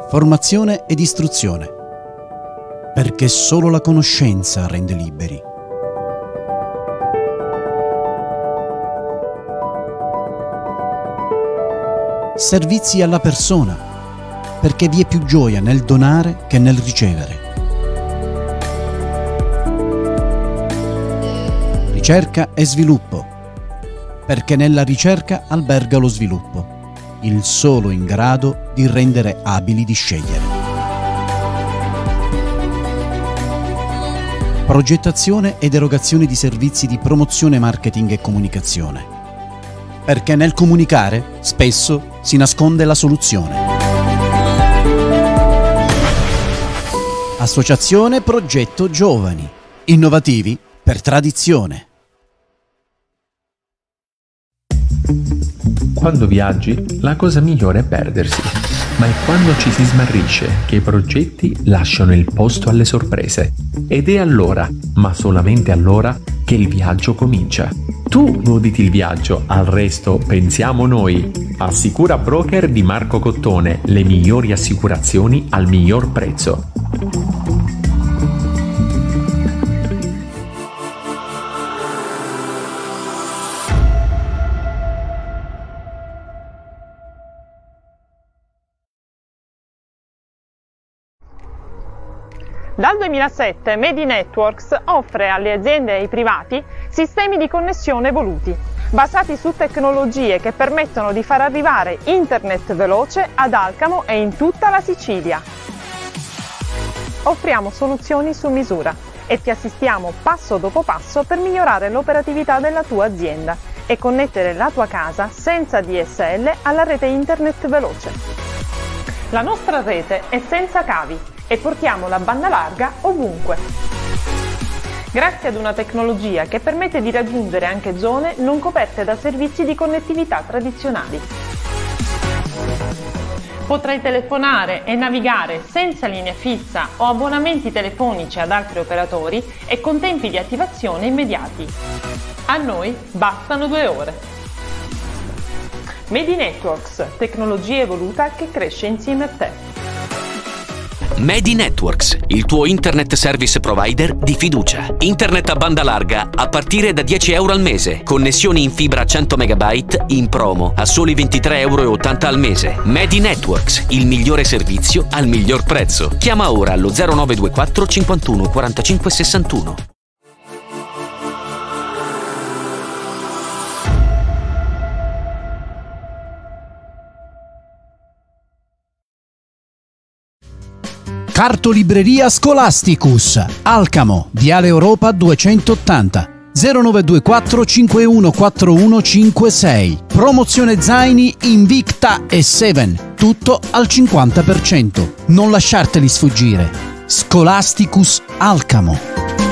formazione ed istruzione, perché solo la conoscenza rende liberi. Servizi alla persona, perché vi è più gioia nel donare che nel ricevere. Ricerca e sviluppo, perché nella ricerca alberga lo sviluppo, il solo in grado di rendere abili di scegliere. Progettazione ed erogazione di servizi di promozione, marketing e comunicazione, perché nel comunicare spesso si nasconde la soluzione. Associazione Progetto Giovani, innovativi per tradizione. Quando viaggi, la cosa migliore è perdersi, ma è quando ci si smarrisce che i progetti lasciano il posto alle sorprese. Ed è allora, ma solamente allora, che il viaggio comincia. Tu goditi il viaggio, al resto pensiamo noi. Assicura Broker di Marco Cottone, le migliori assicurazioni al miglior prezzo. Dal 2007 Medinetworks offre alle aziende e ai privati sistemi di connessione evoluti, basati su tecnologie che permettono di far arrivare internet veloce ad Alcamo e in tutta la Sicilia. Offriamo soluzioni su misura e ti assistiamo passo dopo passo per migliorare l'operatività della tua azienda e connettere la tua casa senza DSL alla rete internet veloce. La nostra rete è senza cavi e portiamo la banda larga ovunque. Grazie ad una tecnologia che permette di raggiungere anche zone non coperte da servizi di connettività tradizionali. Potrai telefonare e navigare senza linea fissa o abbonamenti telefonici ad altri operatori e con tempi di attivazione immediati. A noi bastano 2 ore. Medinetworks, tecnologia evoluta che cresce insieme a te. Medinetworks, il tuo internet service provider di fiducia. Internet a banda larga a partire da 10 euro al mese. Connessioni in fibra a 100 MB in promo a soli 23,80 euro al mese. Medinetworks, il migliore servizio al miglior prezzo. Chiama ora allo 0924 51 45 61. Cartolibreria Scholasticus, Alcamo, Viale Europa 280, 0924 514156. Promozione zaini Invicta e Seven, tutto al 50%. Non lasciarteli sfuggire. Scholasticus Alcamo.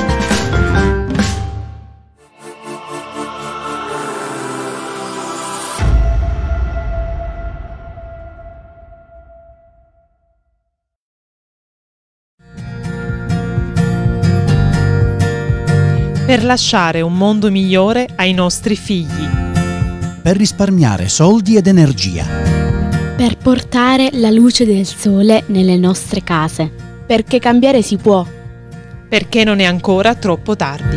Per lasciare un mondo migliore ai nostri figli. Per risparmiare soldi ed energia. Per portare la luce del sole nelle nostre case. Perché cambiare si può. Perché non è ancora troppo tardi.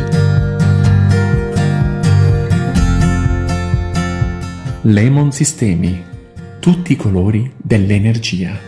Lemon Sistemi, tutti i colori dell'energia.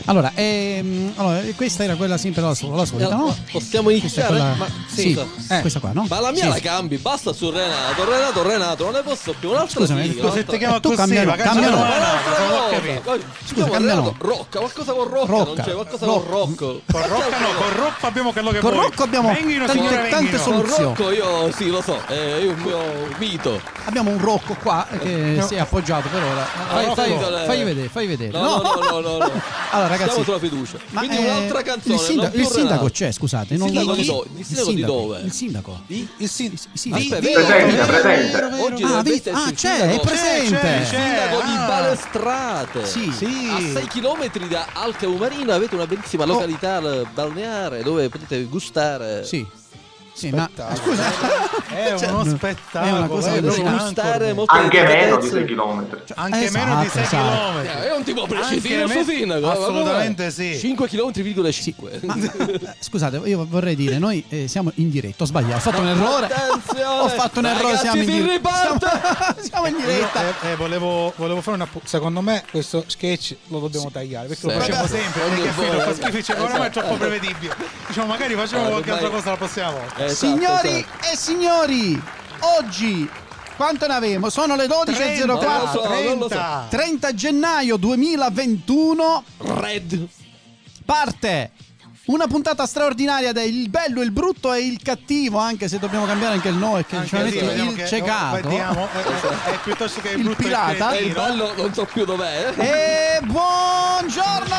Allora, questa era quella sempre la solita, no? Possiamo iniziare? Quella... Ma sì, questa qua, no? Ma la mia la cambi, basta su Renato, non ne posso più. Un'altra sigla. Se ti chiama tu così, cambiano. Scusa, cambiano. Rocca, qualcosa con Rocca, non c'è qualcosa con Rocco. Con Rocca no, con Rocco abbiamo quello che vuoi. Con Rocco abbiamo tante soluzioni. Con Rocco io sì, lo so, è un mio mito. Abbiamo un Rocco qua che si è appoggiato per ora. Fai vedere. No. Allora ragazzi, siamo sulla fiducia. Quindi un'altra canzone. Il sindaco c'è, scusate. Il sindaco di dove? Il sindaco. Presente. Oggi c'è, è presente. Il sindaco di Balestrate. Sì. A 6 km da Alcaumarino avete una bellissima località balneare dove potete gustare. Sì, ma scusa, è uno spettacolo, è una cosa gustare anche meno di 6 km. Anche meno di 6 km. È un tipo precisino su sindaco. Assolutamente sì. 5 km,5. Ma, scusate, io vorrei dire, noi siamo in diretta, ho sbagliato, ho fatto un errore. Ho fatto un errore, siamo in diretta. Volevo fare una secondo me questo sketch lo dobbiamo tagliare, perché lo facciamo sempre, perché fa schifo, oramai è troppo prevedibile. Diciamo magari facciamo qualche altra cosa la prossima volta. Signori e signori, oggi quanto ne avemo? Sono le 12:04. 30 gennaio 2021. Red. Parte una puntata straordinaria del bello, il brutto e il cattivo, anche se dobbiamo cambiare anche il nome, che il ciecato. È piuttosto che il brutto pirata. E il bello non so più dov'è. E buongiorno!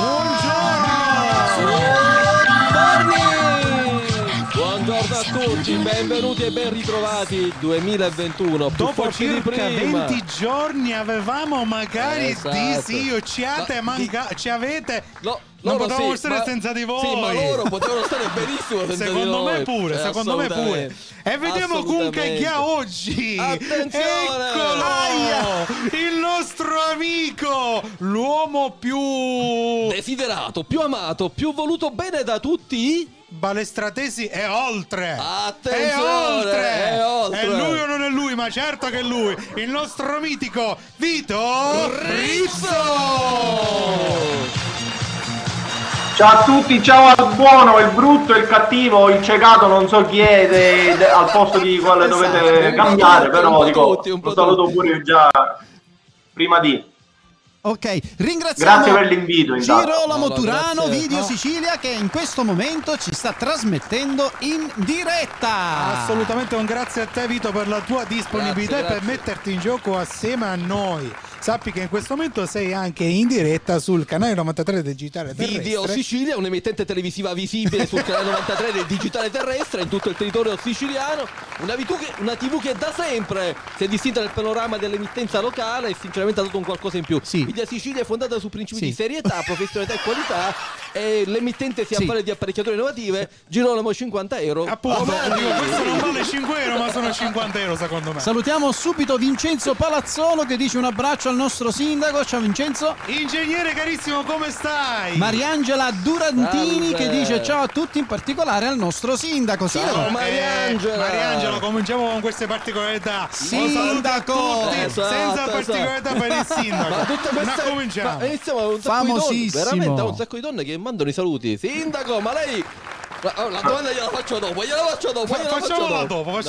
Buongiorno a tutti, benvenuti e ben ritrovati 2021. Dopo circa 20 giorni avevamo magari ci avete. Non potevamo stare senza di voi. Sì, ma loro potevano stare benissimo senza di noi. Secondo me pure. E vediamo comunque chi ha oggi. Attenzione! Eccolo! Il nostro amico, l'uomo più desiderato, più amato, più voluto bene da tutti balestratesi e oltre. Attenzione! È oltre. È lui o non è lui? Ma certo che è lui. Il nostro mitico Vito Rizzo. Ciao a tutti, ciao al buono, il brutto, il cattivo, il ciecato, non so chi è, al posto di quale dovete cambiare, però dico, lo saluto pure già prima di. Ok, ringraziamo. Grazie per l'invito. Girolamo Turano, Video Sicilia, che in questo momento ci sta trasmettendo in diretta. Assolutamente un grazie a te Vito per la tua disponibilità e per metterti in gioco assieme a noi. Sappi che in questo momento sei anche in diretta sul canale 93 del Digitale Terrestre. Video Sicilia, un'emittente televisiva visibile sul canale 93 del Digitale Terrestre in tutto il territorio siciliano. Una TV che da sempre si è distinta nel panorama dell'emittenza locale e sinceramente ha dato un qualcosa in più. Video Sicilia è fondata su principi di serietà, professionalità e qualità, e l'emittente si avvale di apparecchiature innovative. Girolamo 50 euro. Appunto, questo non vale 5 euro, ma sono 50 euro secondo me. Salutiamo subito Vincenzo Palazzolo che dice un abbraccio al nostro sindaco. Ciao Vincenzo. Ingegnere carissimo, come stai? Mariangela Durantini che dice ciao a tutti, in particolare al nostro sindaco. Ciao Mariangela, cominciamo con queste particolarità. Sindaco! Senza particolarità per il sindaco. Ma tutte queste cominciamo. Iniziamo un sacco di donne, veramente un sacco di donne che mandano i saluti. Sindaco, ma lei la domanda gliela faccio dopo. Facciamola dopo.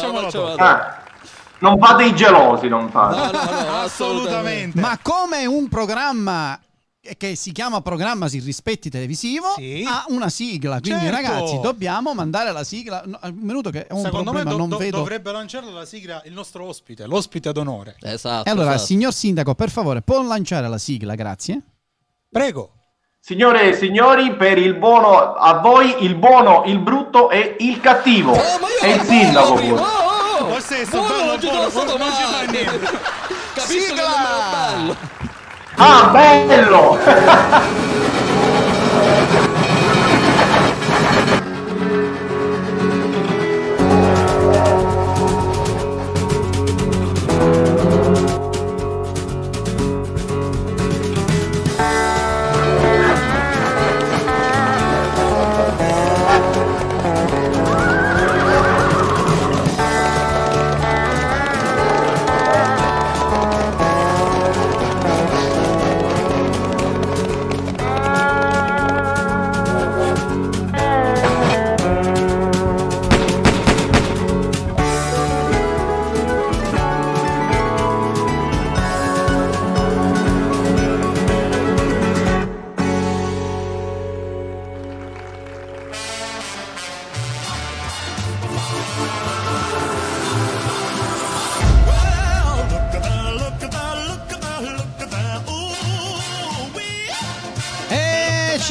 Non fate i gelosi, non fate. No, assolutamente. Ma come un programma che si chiama Programma Si Rispetti Televisivo ha una sigla, quindi ragazzi dobbiamo mandare la sigla. Al minuto che è un secondo problema, me non vedo. Dovrebbe lanciarla la sigla il nostro ospite, l'ospite d'onore. Esatto. E allora, signor sindaco, per favore, può lanciare la sigla, grazie. Prego. Signore e signori, per il buono, a voi il buono, il brutto e il cattivo. E il sindaco pure. Non ci fa niente. Capisco che non è bello. Ah, bello!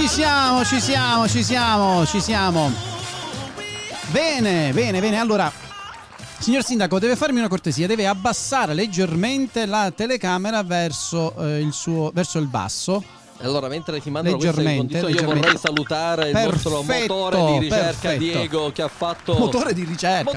siamo. Bene. Allora, signor Sindaco, deve farmi una cortesia, deve abbassare leggermente la telecamera verso il basso. Allora, mentre ti mandano queste condizioni, io vorrei salutare il nostro motore di ricerca, Diego, che ha fatto... Motore di ricerca.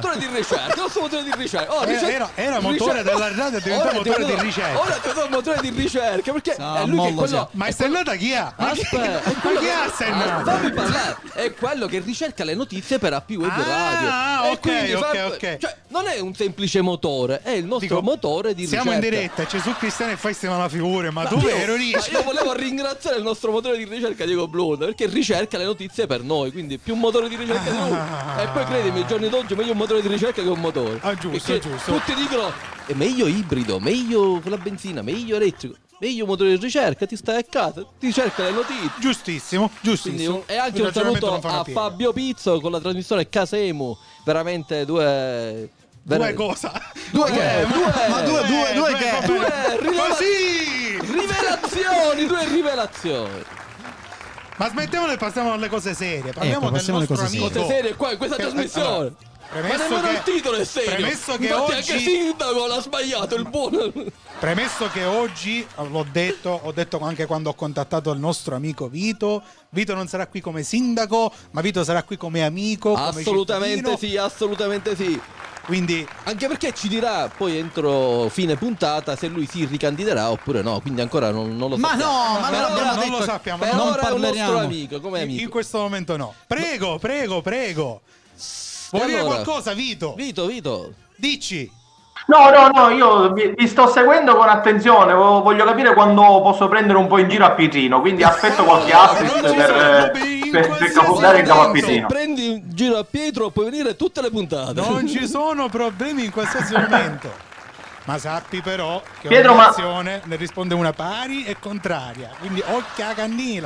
Era motore della radio, è diventato motore di ricerca. Ora è diventato motore di ricerca, perché è lui che è quello... Ma è stennata chi ha? Aspetta, fammi parlare. È quello che ricerca le notizie per AP Web Radio. Ok. Cioè, non è un semplice motore, è il nostro motore di ricerca. Siamo in diretta, Gesù Cristiano e fai la figura, ma tu ero io volevo ringraziare il nostro motore di ricerca Diego Blunda, perché ricerca le notizie per noi, quindi più un motore di ricerca di lui. E poi credimi, ai giorni d'oggi meglio un motore di ricerca che un motore. Giusto. Tutti dicono è meglio ibrido, meglio con la benzina, meglio elettrico, meglio motore di ricerca, ti stai a casa, ti cerca le notizie. Giustissimo. Quindi, e anche un saluto a Fabio Pizzo con la trasmissione Casemu, veramente due cosa? Due rivelazioni. Ma smettiamole e passiamo alle cose serie. Parliamo del nostro amico. Cose serie qua in questa trasmissione. Ma nemmeno il titolo è serio. Premesso che infatti oggi... anche Sindaco l'ha sbagliato, il buono. Premesso che oggi, ho detto anche quando ho contattato il nostro amico Vito non sarà qui come sindaco, ma Vito sarà qui come amico, assolutamente sì. Quindi, anche perché ci dirà poi entro fine puntata se lui si ricandiderà oppure no, quindi ancora non lo sappiamo. Non lo sappiamo. Per ora è un nostro amico, come amico. In questo momento no. Prego. Vuoi dire qualcosa, Vito? Vito. Dici. No, io vi sto seguendo con attenzione, voglio capire quando posso prendere un po' in giro a Pietrino, quindi aspetto qualche assist per capotare in capo a Pietrino. Se prendi in giro a Pietro puoi venire tutte le puntate. Non ci sono problemi in qualsiasi momento. Ma sappi però che Pietro, ogni azione ne risponde una pari e contraria, quindi occhio a cannila.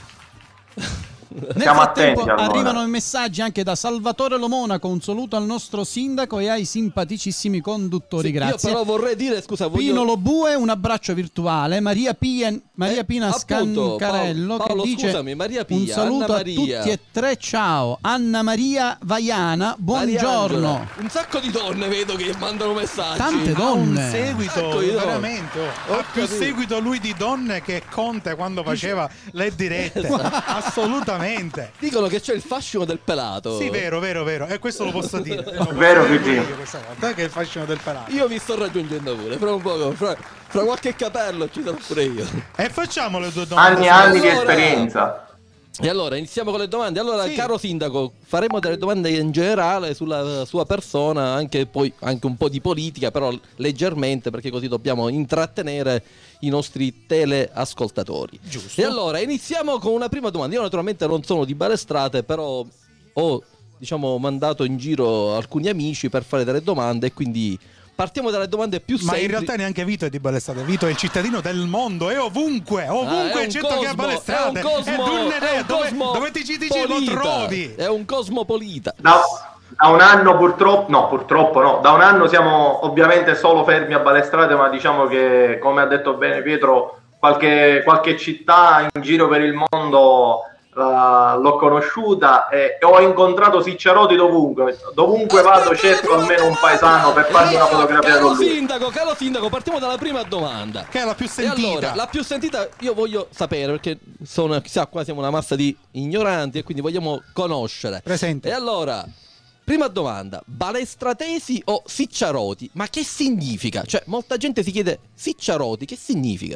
Nel frattempo arrivano i messaggi anche da Salvatore Lomonaco, un saluto al nostro sindaco e ai simpaticissimi conduttori, grazie. Io però vorrei dire, scusa, Pino Lobue, un abbraccio virtuale. Maria Pina Scancarello Paolo, che dice scusami, Maria Pia, un saluto Anna a tutti e tre, ciao. Anna Maria Vaiana, buongiorno. Un sacco di donne vedo che mandano messaggi. Tante donne. Un seguito, veramente. Ha più seguito lui di donne che Conte quando faceva le dirette. Assolutamente. Dicono che c'è il fascino del pelato. Sì, vero. E questo lo posso dire. Vero, che è il fascino del pelato. Io vi sto raggiungendo pure. Fra un poco, fra qualche capello ci sarò pure io. E facciamo le due domande. Anni di esperienza. E allora iniziamo con le domande. Allora, caro sindaco, faremo delle domande in generale sulla sua persona, anche un po' di politica, però leggermente, perché così dobbiamo intrattenere i nostri teleascoltatori. Giusto. E allora iniziamo con una prima domanda. Io naturalmente non sono di Balestrate, però ho mandato in giro alcuni amici per fare delle domande e quindi partiamo dalle domande più semplici. Ma in realtà neanche Vito è di Balestrate. Vito è il cittadino del mondo, è ovunque certo che è Balestrate. Dove ti ci dici lo trovi? È un cosmopolita. Da un anno purtroppo no, da un anno siamo ovviamente solo fermi a Balestrate, ma diciamo che, come ha detto bene Pietro, qualche città in giro per il mondo l'ho conosciuta e ho incontrato Sicciarotti dovunque vado cerco almeno un paesano per farmi una fotografia con lui. Caro sindaco, partiamo dalla prima domanda, che è la più sentita. E allora, la più sentita io voglio sapere, perché qua siamo una massa di ignoranti e quindi vogliamo conoscere. Presente. E allora, prima domanda, balestratesi o Sicciaroti? Ma che significa? Cioè, molta gente si chiede Sicciaroti, che significa?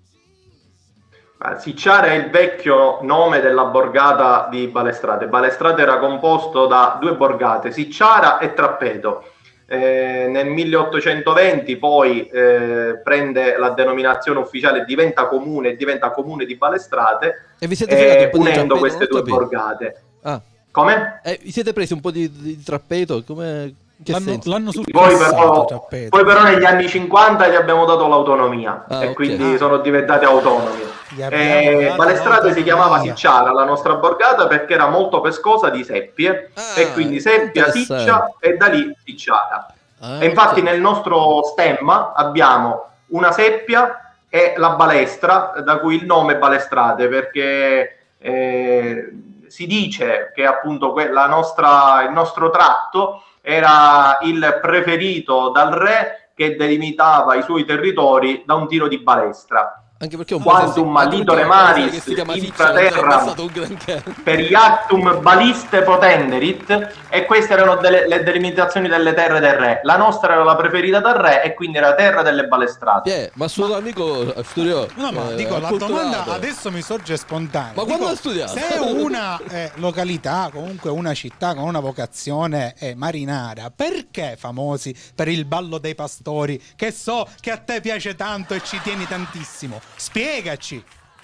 Sicciara è il vecchio nome della borgata di Balestrate. Balestrate era composto da due borgate, Sicciara e Trappeto. Nel 1820 poi prende la denominazione ufficiale, diventa comune di Balestrate, e vi siete unendo queste due borgate. Come? Vi siete presi un po' di Trappeto? Come... L'hanno poi però negli anni 50 gli abbiamo dato l'autonomia e quindi sono diventati autonomi. Balestrate si chiamava Sicciara, la nostra borgata, perché era molto pescosa di seppie e quindi seppia, Siccia e da lì Sicciara. E infatti nel nostro stemma abbiamo una seppia e la balestra, da cui il nome Balestrate, perché si dice che appunto il nostro tratto era il preferito dal re, che delimitava i suoi territori da un tiro di balestra. Anche perché un Quantum litore maris infraterra per iactum baliste potenderit, e queste erano le delimitazioni delle terre del re. La nostra era la preferita dal re e quindi era terra delle balestrate. Ma suo amico studiò. No, ma dico, la domanda adesso mi sorge spontanea. Ma quando ha studiato? Se una località, comunque una città con una vocazione marinara, perché famosi per il ballo dei pastori, che so che a te piace tanto e ci tieni tantissimo? Spiegaci.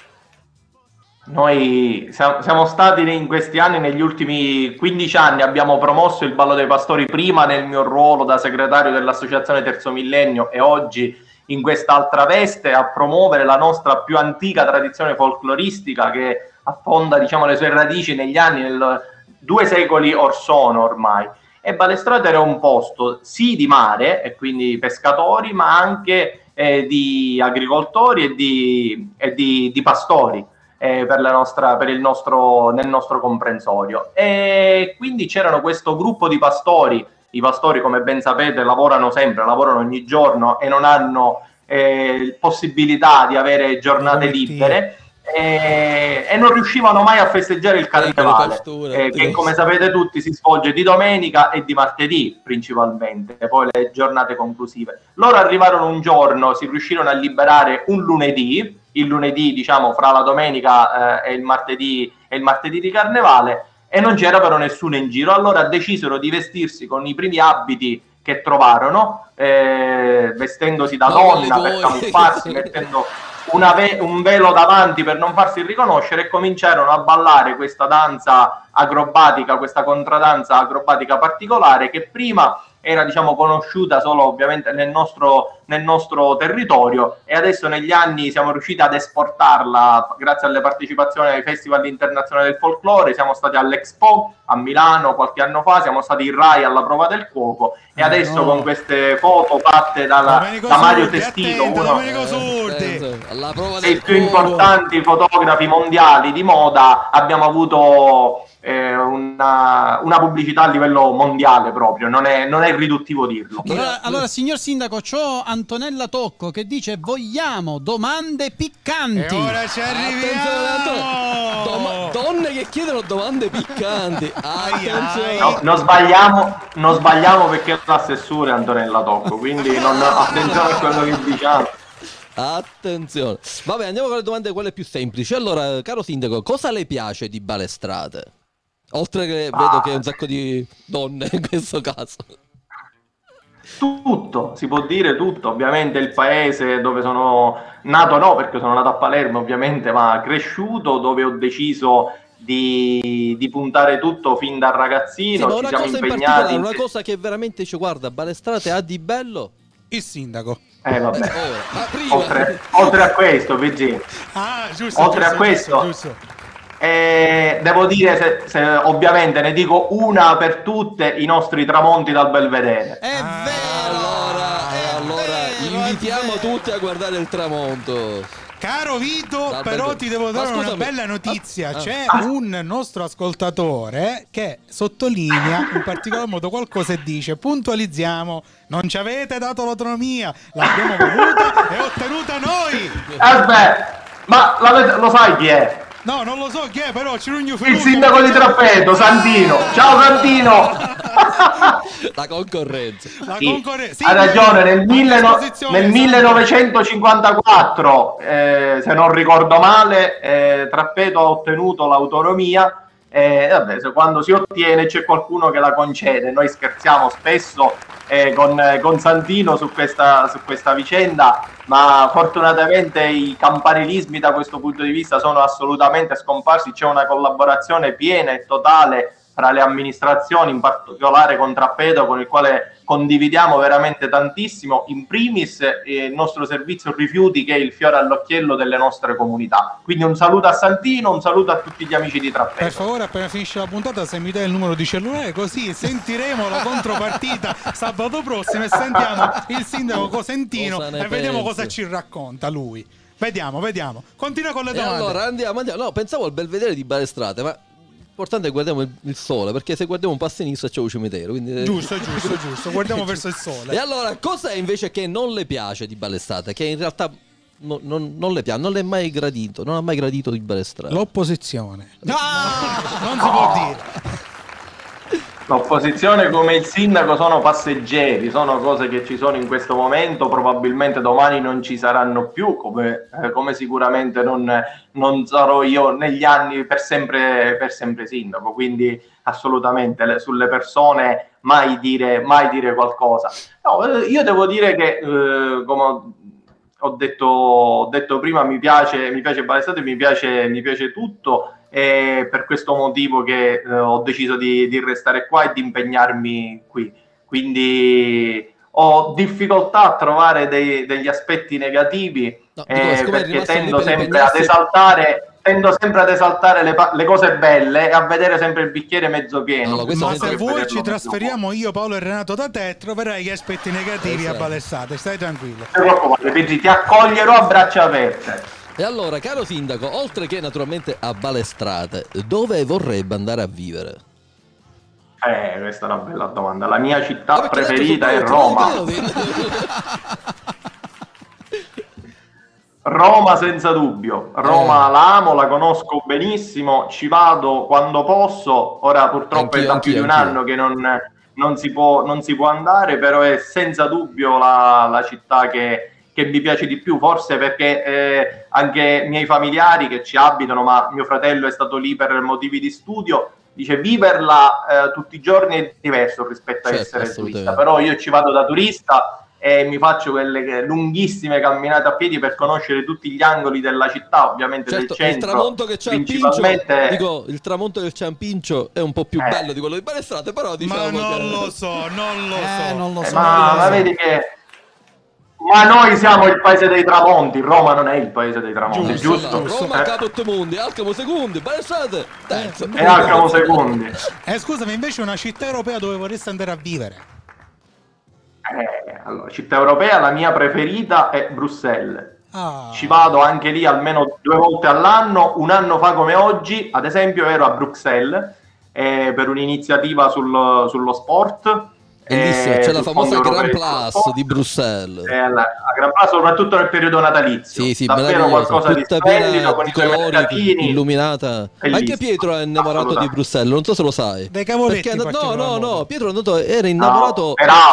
Noi siamo stati in questi anni, negli ultimi 15 anni, abbiamo promosso il ballo dei pastori, prima nel mio ruolo da segretario dell'associazione Terzo Millennio e oggi in quest'altra veste a promuovere la nostra più antica tradizione folcloristica, che affonda, diciamo, le sue radici negli anni, 2 secoli or sono ormai. E Balestrate era un posto sì di mare, e quindi pescatori, ma anche di agricoltori e di pastori nel nostro comprensorio. E quindi c'erano questo gruppo di pastori. I pastori, come ben sapete, lavorano sempre, lavorano ogni giorno e non hanno possibilità di avere giornate libere. E non riuscivano mai a festeggiare il carnevale, che come sapete tutti si svolge di domenica e di martedì principalmente, e poi le giornate conclusive. Loro arrivarono un giorno, si riuscirono a liberare un lunedì, il lunedì diciamo fra la domenica e il martedì di carnevale, e non c'era però nessuno in giro. Allora decisero di vestirsi con i primi abiti che trovarono, vestendosi da donna per camuffarsi, mettendo un velo davanti per non farsi riconoscere, e cominciarono a ballare questa danza acrobatica, questa contradanza acrobatica particolare, che prima era, diciamo, conosciuta solo ovviamente nel nostro territorio, e adesso negli anni siamo riusciti ad esportarla grazie alle partecipazioni ai festival internazionali del folklore. Siamo stati all'Expo a Milano qualche anno fa, siamo stati in Rai alla prova del cuoco, e adesso con queste foto fatte da Mario Testino, uno dei più importanti fotografi mondiali di moda, abbiamo avuto una pubblicità a livello mondiale proprio, non è riduttivo dirlo. Allora, signor Sindaco, c'ho Antonella Tocco che dice: vogliamo domande piccanti. E ora ci arriviamo. Donne che chiedono domande piccanti. No, non sbagliamo perché è l'assessore Antonella Tocco, quindi attenzione a quello che diciamo. Attenzione. Vabbè, andiamo con le domande quelle più semplici. Allora, caro Sindaco, cosa le piace di Balestrate? Oltre che vedo che è un sacco di donne in questo caso. Tutto, si può dire tutto. Ovviamente il paese dove sono nato, no, perché sono nato a Palermo ovviamente, ma cresciuto, dove ho deciso di puntare tutto fin da ragazzino. Sì, ci siamo impegnati. Una cosa che veramente ci guarda, Balestrate ha di bello il sindaco. Vabbè. Oltre a questo, PG. Oltre a questo, giusto. Devo dire, se ovviamente ne dico una per tutte, i nostri tramonti dal Belvedere. È vero! Allora invitiamo tutti a guardare il tramonto. Caro Vito, però ti devo dare una bella notizia. C'è un nostro ascoltatore che sottolinea in particolar modo qualcosa e dice: puntualizziamo, non ci avete dato l'autonomia, l'abbiamo voluta e ottenuta noi. Aspetta, ma lo sai chi è? No, non lo so chi è, però Cirugno il sindaco di Trappeto, Santino. Ciao Santino. La concorrenza. Sì, ha ragione, nel 1954, se non ricordo male, Trappeto ha ottenuto l'autonomia. Vabbè, quando si ottiene c'è qualcuno che la concede. Noi scherziamo spesso con Santino su questa vicenda, ma fortunatamente i campanilismi da questo punto di vista sono assolutamente scomparsi. C'è una collaborazione piena e totale tra le amministrazioni, in particolare con Trappeto, con il quale condividiamo veramente tantissimo, in primis il nostro servizio rifiuti, che è il fiore all'occhiello delle nostre comunità. Quindi un saluto a Santino, un saluto a tutti gli amici di Trappeto. Per favore, appena finisce la puntata, se mi dai il numero di cellulare, così sentiremo la contropartita sabato prossimo e sentiamo il sindaco Cosentino e vediamo cosa ci racconta lui. Vediamo. Continua con le domande. Allora andiamo. No, pensavo al Belvedere di Balestrate, ma l'importante è che guardiamo il sole, perché se guardiamo un po' a sinistra c'è un cimitero. Quindi... Giusto. Guardiamo verso il sole. E allora, cos'è invece che non le piace di Balestrate? Che in realtà non le piace, non l'è mai gradito, non ha mai gradito di Balestrate. L'opposizione. Non si può dire. L'opposizione come il sindaco sono passeggeri, sono cose che ci sono in questo momento, probabilmente domani non ci saranno più, come sicuramente non sarò io negli anni per sempre sindaco, quindi assolutamente sulle persone mai dire qualcosa. No, io devo dire che come ho detto prima, mi piace Balestrate, mi piace tutto. È per questo motivo che ho deciso di restare qua e di impegnarmi qui. Quindi ho difficoltà a trovare degli aspetti negativi, perché tendo sempre ad esaltare le cose belle e a vedere sempre il bicchiere mezzo pieno. Ma se vuoi ci trasferiamo io, Paolo e Renato da te, troverai gli aspetti negativi a Balestrate, stai tranquillo. Non ti preoccupare, ti accoglierò a braccia aperte. E allora, caro sindaco, oltre che naturalmente a Balestrate, dove vorrebbe andare a vivere? Questa è una bella domanda. La mia città preferita è Roma. Roma senza dubbio. Roma la amo, la conosco benissimo, ci vado quando posso. Ora purtroppo è da più di un anno che non si può andare, però è senza dubbio la città che mi piace di più, forse perché anche i miei familiari che ci abitano, ma mio fratello è stato lì per motivi di studio, dice viverla tutti i giorni è diverso rispetto a essere turista, però io ci vado da turista e mi faccio quelle lunghissime camminate a piedi per conoscere tutti gli angoli della città, ovviamente del centro. Il tramonto che c'è principalmente... il tramonto del Ciampincio è un po' più bello di quello di Balestrate, però diciamo non lo so. Ma vedi che ma noi siamo il paese dei tramonti, Roma non è il paese dei tramonti, giusto? Roma caput mundi, Alcamo secondi, Balestrate terzo. E Alcamo secondi. Scusami, invece una città europea dove vorresti andare a vivere? Allora, città europea, la mia preferita è Bruxelles. Ci vado anche lì almeno 2 volte all'anno. Un anno fa come oggi, ad esempio, ero a Bruxelles per un'iniziativa sullo sport. C'è la famosa Grand Place di Bruxelles. La Grand Place, soprattutto nel periodo natalizio. Sì, davvero qualcosa di splendido, con i colori, illuminata. Anche Pietro è innamorato di Bruxelles, non so se lo sai. Dei cavoletti. No, Pietro era innamorato.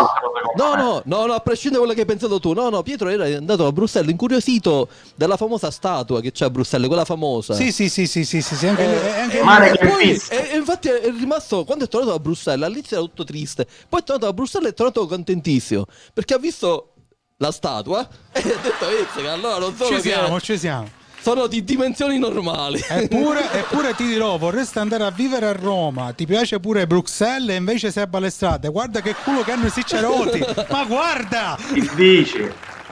No, a prescindere da quello che hai pensato tu. No, Pietro era andato a Bruxelles incuriosito dalla famosa statua che c'è a Bruxelles, quella famosa. Sì, anche e infatti è rimasto, quando è tornato a Bruxelles, all'inizio era tutto triste, poi è tornato a Bruxelles e è tornato contentissimo perché ha visto la statua e ha detto che allora non sono ci siamo. Sono di dimensioni normali. Eppure ti dirò, vorresti andare a vivere a Roma, ti piace pure Bruxelles e invece sei a Balestrate. Guarda che culo che hanno i sicceroti. Ma guarda! Che dici?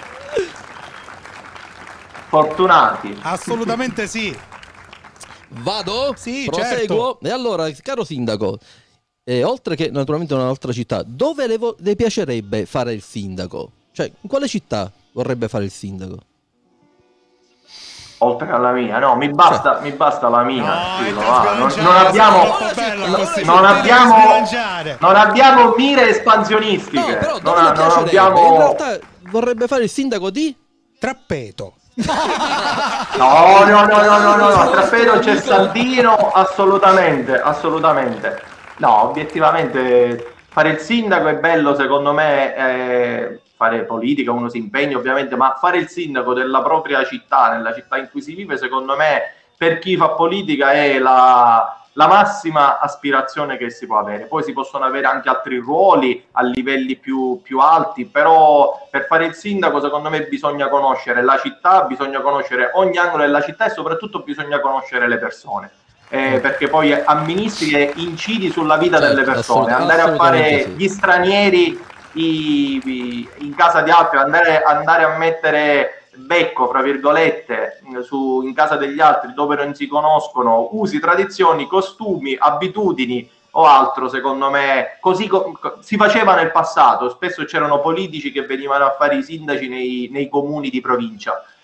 Fortunati. Assolutamente sì. Vado? Sì, proseguo. certo. E allora, caro sindaco, oltre che naturalmente un'altra città, dove le piacerebbe fare il sindaco? Cioè, in quale città vorrebbe fare il sindaco? Oltre alla mia, no, mi basta la mia. Non abbiamo mire espansionistiche. No, però dove piacerebbe? In realtà vorrebbe fare il sindaco di Trappeto. No, Trappeto c'è Santino, assolutamente. No, obiettivamente fare il sindaco è bello, secondo me, fare politica, uno si impegna ovviamente, ma fare il sindaco della propria città, nella città in cui si vive, secondo me, per chi fa politica è la massima aspirazione che si può avere. Poi si possono avere anche altri ruoli a livelli più alti, però per fare il sindaco, secondo me, bisogna conoscere la città, bisogna conoscere ogni angolo della città e soprattutto bisogna conoscere le persone. Perché poi amministri e incidi sulla vita delle persone, andare a fare gli stranieri in casa di altri, andare a mettere becco, fra virgolette, in casa degli altri dove non si conoscono usi, tradizioni, costumi, abitudini o altro, secondo me così si faceva nel passato. Spesso c'erano politici che venivano a fare i sindaci nei comuni di provincia.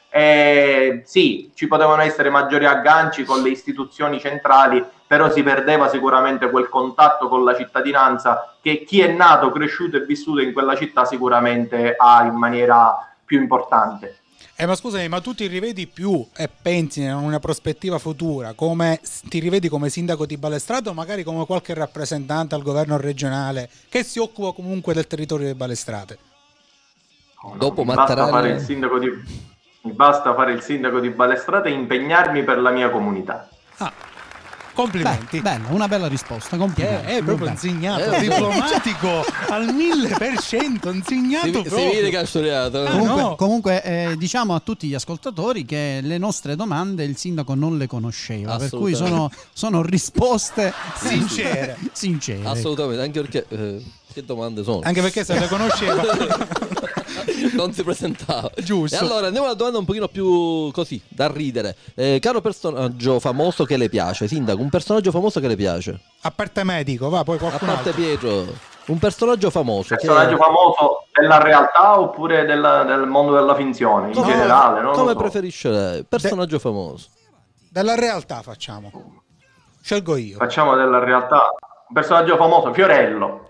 Sì, ci potevano essere maggiori agganci con le istituzioni centrali, però si perdeva sicuramente quel contatto con la cittadinanza che chi è nato, cresciuto e vissuto in quella città sicuramente ha in maniera più importante. Ma scusami, ma tu ti rivedi più e pensi in una prospettiva futura, come ti rivedi come sindaco di Balestrate o magari come qualche rappresentante al governo regionale che si occupa comunque del territorio di Balestrate? Dopo mi basta fare il sindaco di Balestrate e impegnarmi per la mia comunità. Complimenti. Bello, una bella risposta. Complimenti. È proprio insegnato, diplomatico al 1000%, insegnato proprio. Si vede che ha studiato. Comunque diciamo a tutti gli ascoltatori che le nostre domande il sindaco non le conosceva, per cui sono risposte sincere. Assolutamente, anche perché che domande sono? Anche perché se le conosceva non si presentava. Giusto. E allora andiamo alla domanda un pochino più così, da ridere. Caro personaggio famoso che le piace, sindaco, un personaggio famoso che le piace? A parte medico, va, poi qualcun altro. A parte Pietro, un personaggio famoso. Famoso della realtà oppure del mondo della finzione, in generale? Non come lo so. preferisce lei? Personaggio famoso. Della realtà facciamo. Scelgo io. Facciamo della realtà. Un personaggio famoso, Fiorello.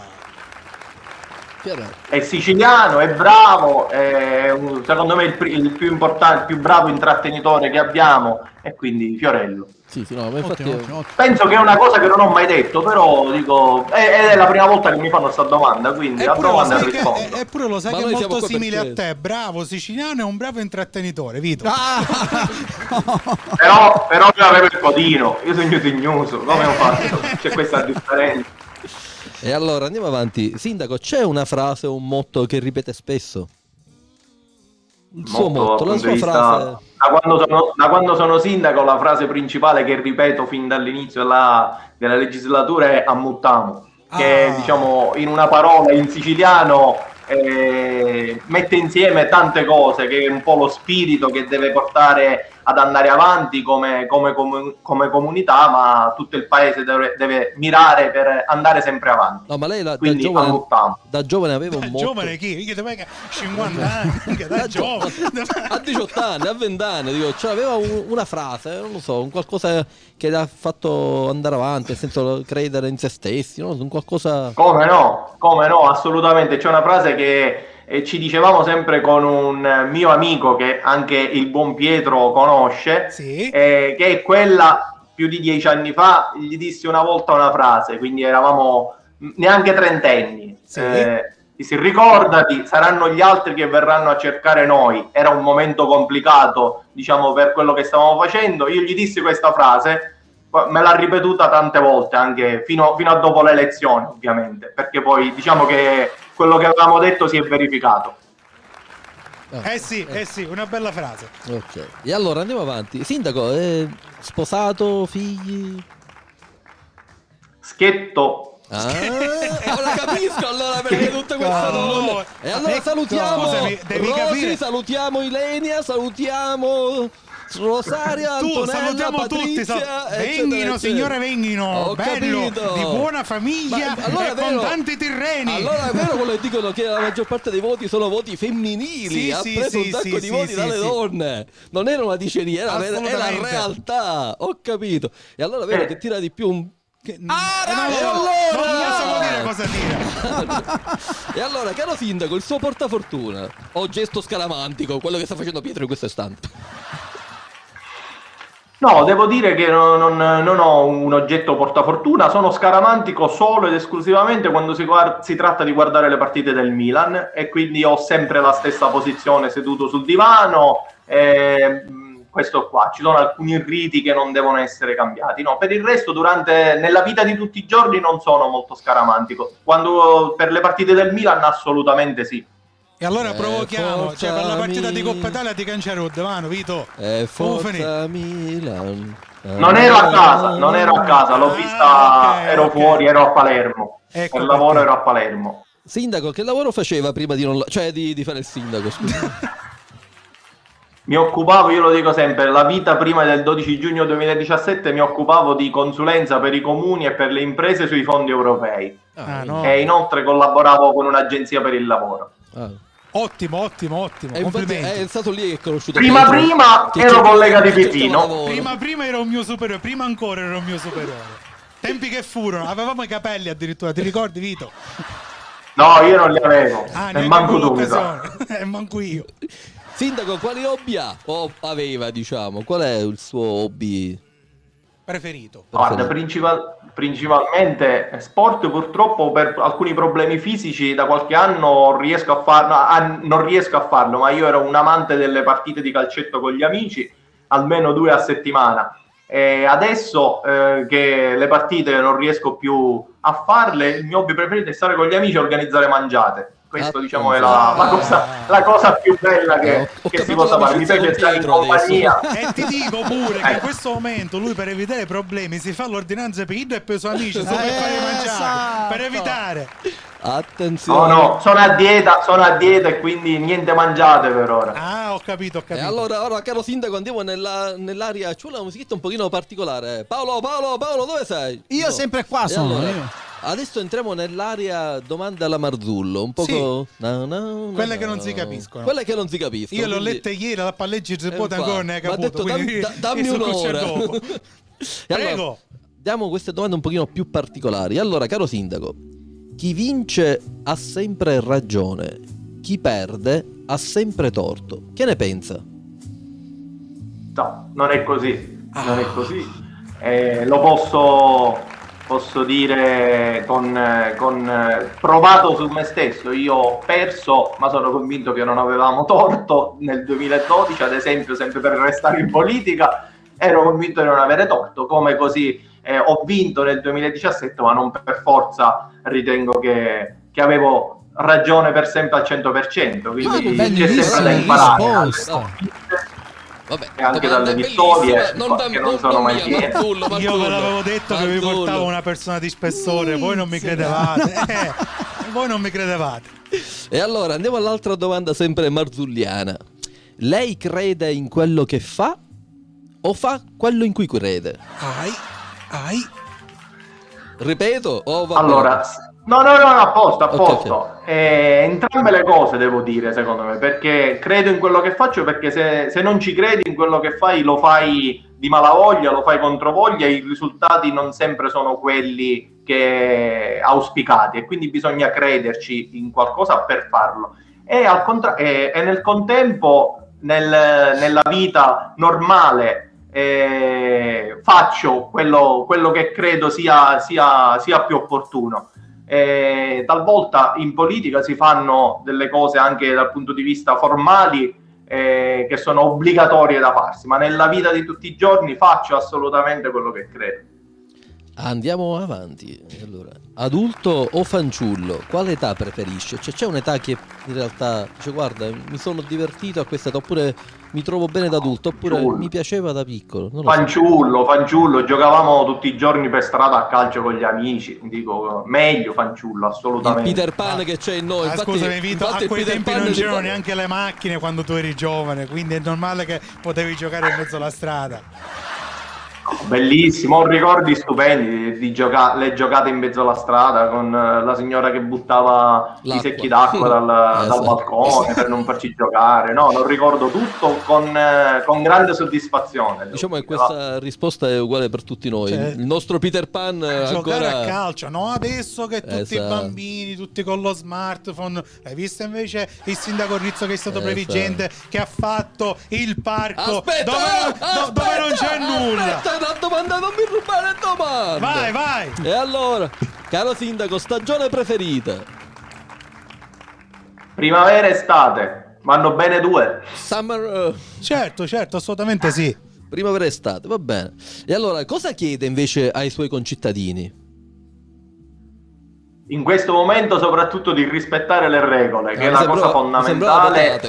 È siciliano, è bravo, è secondo me il più importante, il più bravo intrattenitore che abbiamo, e quindi Fiorello. Sì, no, ma infatti ottimo. Penso che è una cosa che non ho mai detto, però dico è la prima volta che mi fanno questa domanda, quindi la domanda rispondo. Eppure lo sai che è molto simile a te, bravo siciliano e un bravo intrattenitore, Vito. Però io avevo il codino, io sono signoso, come ho fatto? C'è questa differenza. E allora andiamo avanti. Sindaco, c'è una frase o un motto che ripete spesso? Il suo motto, la sua frase. Da quando sono sindaco, la frase principale che ripeto fin dall'inizio della legislatura è "ammuttiamo", che diciamo in una parola in siciliano mette insieme tante cose, che è un po' lo spirito che deve portare ad andare avanti come comunità, ma tutto il paese deve mirare per andare sempre avanti. No, ma lei da giovane aveva un motto. Giovane chi? 50 anni, da giovane. A 18 anni, a 20 anni, dico, cioè aveva una frase, non lo so, un qualcosa che l'ha fatto andare avanti, nel senso credere in se stessi, no? Un qualcosa. Come no, assolutamente. C'è una frase che ci dicevamo sempre con un mio amico che anche il buon Pietro conosce, che è quella, più di 10 anni fa gli dissi una volta una frase, quindi eravamo neanche trentenni. Dissi: ricordati, saranno gli altri che verranno a cercare noi. Era un momento complicato, diciamo, per quello che stavamo facendo. Io gli dissi questa frase, me l'ha ripetuta tante volte, anche fino a dopo le elezioni, ovviamente, perché poi diciamo che quello che avevamo detto si è verificato. Sì, una bella frase. Ok, e allora andiamo avanti. Sindaco, sposato, figli? Schietto. Ora capisco allora perché tutte queste domande. E allora salutiamo Rosy, salutiamo Ilenia, salutiamo Rosaria, Antonella, salutiamo Patrizia, tutti, venghino, signore, venghino, bello, capito. di buona famiglia, allora con tanti terreni. Allora è vero quello che dicono, che la maggior parte dei voti sono voti femminili, ha preso un sacco di voti dalle donne, non era una diceria, era la realtà, ho capito. E allora è vero che tira di più un... non possiamo dire cosa tira. E allora, caro sindaco, il suo portafortuna o gesto scaramantico, quello che sta facendo Pietro in questo istante? No, devo dire che non ho un oggetto portafortuna, sono scaramantico solo ed esclusivamente quando si tratta di guardare le partite del Milan, e quindi ho sempre la stessa posizione seduto sul divano, questo qua. Ci sono alcuni riti che non devono essere cambiati, no, per il resto nella vita di tutti i giorni non sono molto scaramantico, quando per le partite del Milan assolutamente sì. E allora provochiamo, cioè per la partita di Coppa Italia di Cancerud, mano, Vito. Forza Milan. Non ero a casa, l'ho vista, ero fuori, ero a Palermo. Per lavoro ero a Palermo. Sindaco, che lavoro faceva prima di fare il sindaco, scusa? Mi occupavo, io lo dico sempre, la vita prima del 12 giugno 2017 mi occupavo di consulenza per i comuni e per le imprese sui fondi europei. E inoltre collaboravo con un'agenzia per il lavoro. Ottimo, complimenti. È stato lì che ho conosciuto prima ero collega di Pipino. Prima era un mio superiore, prima ancora era un mio superiore. Tempi che furono, avevamo i capelli addirittura, ti ricordi, Vito? No, io non li avevo. E manco tu, e manco io. Sindaco, quali hobby ha? O aveva, diciamo? Qual è il suo hobby preferito? Guarda, principalmente sport. Purtroppo per alcuni problemi fisici da qualche anno non riesco a farlo, ma io ero un amante delle partite di calcetto con gli amici, almeno 2 a settimana. E adesso che le partite non riesco più a farle, il mio hobby preferito è stare con gli amici e organizzare mangiate. Questo diciamo è la cosa più bella che si possa fare. Mi piace stare in compagnia. E ti dico pure che in questo momento lui, per evitare problemi, si fa l'ordinanza per Ido e per i suoi amici per fare mangiare, per evitare. Attenzione. No, sono a dieta e quindi niente mangiate per ora. Ah, ho capito. E allora, caro sindaco, andiamo nell'area. C'è una musichetta un pochino particolare. Paolo, dove sei? Io sempre qua sono. Io. Adesso entriamo nell'area domande alla Marzullo, un poco quelle che non si capiscono. Quelle che non si capiscono. Io l'ho letta ieri la palleggi tre volte ancora ne hai capito. Dammi un'ora. Prego. Allora, diamo queste domande un pochino più particolari. Allora, caro sindaco, chi vince ha sempre ragione, chi perde ha sempre torto. Che ne pensa? No, non è così. Non è così. Lo posso dire con provato su me stesso. Io ho perso, ma sono convinto che non avevamo torto nel 2012, ad esempio, sempre per restare in politica, ero convinto di non avere torto, come così ho vinto nel 2017, ma non per forza ritengo che avevo ragione per sempre al 100%, quindi c'è sempre da imparare. Vabbè, e anche dalle vittorie che non sono mai piene. Io ve l'avevo detto che vi portavo una persona di spessore, voi non mi credevate. Voi non mi credevate. E allora andiamo all'altra domanda sempre marzulliana. Lei crede in quello che fa o fa quello in cui crede? Ripeto? Allora, no, a posto. Okay. Entrambe le cose devo dire, secondo me, perché credo in quello che faccio, perché se non ci credi in quello che fai, lo fai di malavoglia, lo fai controvoglia, i risultati non sempre sono quelli che auspicati e quindi bisogna crederci in qualcosa per farlo. E nel contempo, nella vita normale, faccio quello che credo sia più opportuno. Talvolta in politica si fanno delle cose anche dal punto di vista formali che sono obbligatorie da farsi, ma nella vita di tutti i giorni faccio assolutamente quello che credo. Andiamo avanti. Allora, adulto o fanciullo, quale età preferisce? C'è un'età che in realtà dice guarda, mi sono divertito a questa età, oppure mi trovo bene da adulto, oppure mi piaceva da piccolo? Non lo fanciullo, giocavamo tutti i giorni per strada a calcio con gli amici, dico meglio fanciullo, assolutamente. Il Peter Pan che c'è in noi. Infatti, scusami Vito, a quei tempi non c'erano neanche le macchine quando tu eri giovane, quindi è normale che potevi giocare in mezzo alla strada. Bellissimo, ho ricordi stupendi di le giocate in mezzo alla strada con la signora che buttava i secchi d'acqua dal balcone per non farci giocare. No, lo ricordo tutto con grande soddisfazione. Diciamo che questa risposta è uguale per tutti noi. Il nostro Peter Pan giocare ancora a calcio, no? Adesso che tutti i bambini, tutti con lo smartphone. Hai visto invece il sindaco Rizzo che è stato previgente, che ha fatto il parco dove non c'è nulla. La domanda, non mi rubare la domanda. Vai. E allora, caro sindaco, stagione preferita? Primavera e estate, vanno bene due. Summer. Certo, assolutamente sì. Primavera e estate, va bene. E allora, cosa chiede invece ai suoi concittadini? In questo momento soprattutto di rispettare le regole, che è la cosa fondamentale.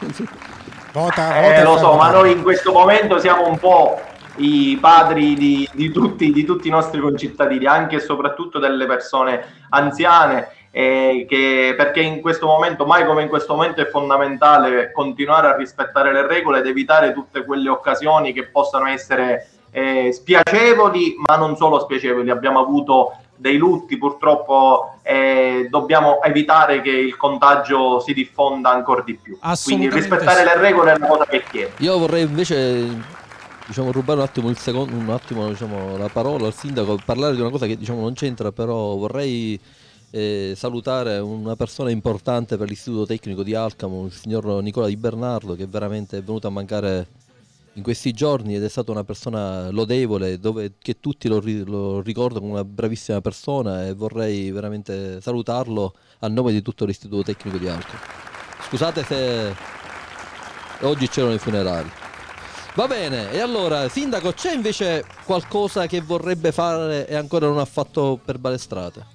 Vota, lo so, ma noi in questo momento siamo un po' i padri di tutti i nostri concittadini, anche e soprattutto delle persone anziane, perché in questo momento, mai come in questo momento, è fondamentale continuare a rispettare le regole ed evitare tutte quelle occasioni che possano essere spiacevoli, ma non solo spiacevoli. Abbiamo avuto dei lutti purtroppo, dobbiamo evitare che il contagio si diffonda ancora di più. Quindi rispettare le regole è una cosa che chiedo. Io vorrei invece rubare un attimo la parola al sindaco, parlare di una cosa che non c'entra, però vorrei salutare una persona importante per l'istituto tecnico di Alcamo, il signor Nicola Di Bernardo, che veramente è venuto a mancare in questi giorni ed è stata una persona lodevole, che tutti lo ricordano come una bravissima persona, e vorrei veramente salutarlo a nome di tutto l'istituto tecnico di Alcamo. Scusate se oggi c'erano i funerali. Va bene, e allora, sindaco, c'è invece qualcosa che vorrebbe fare e ancora non ha fatto per Balestrate?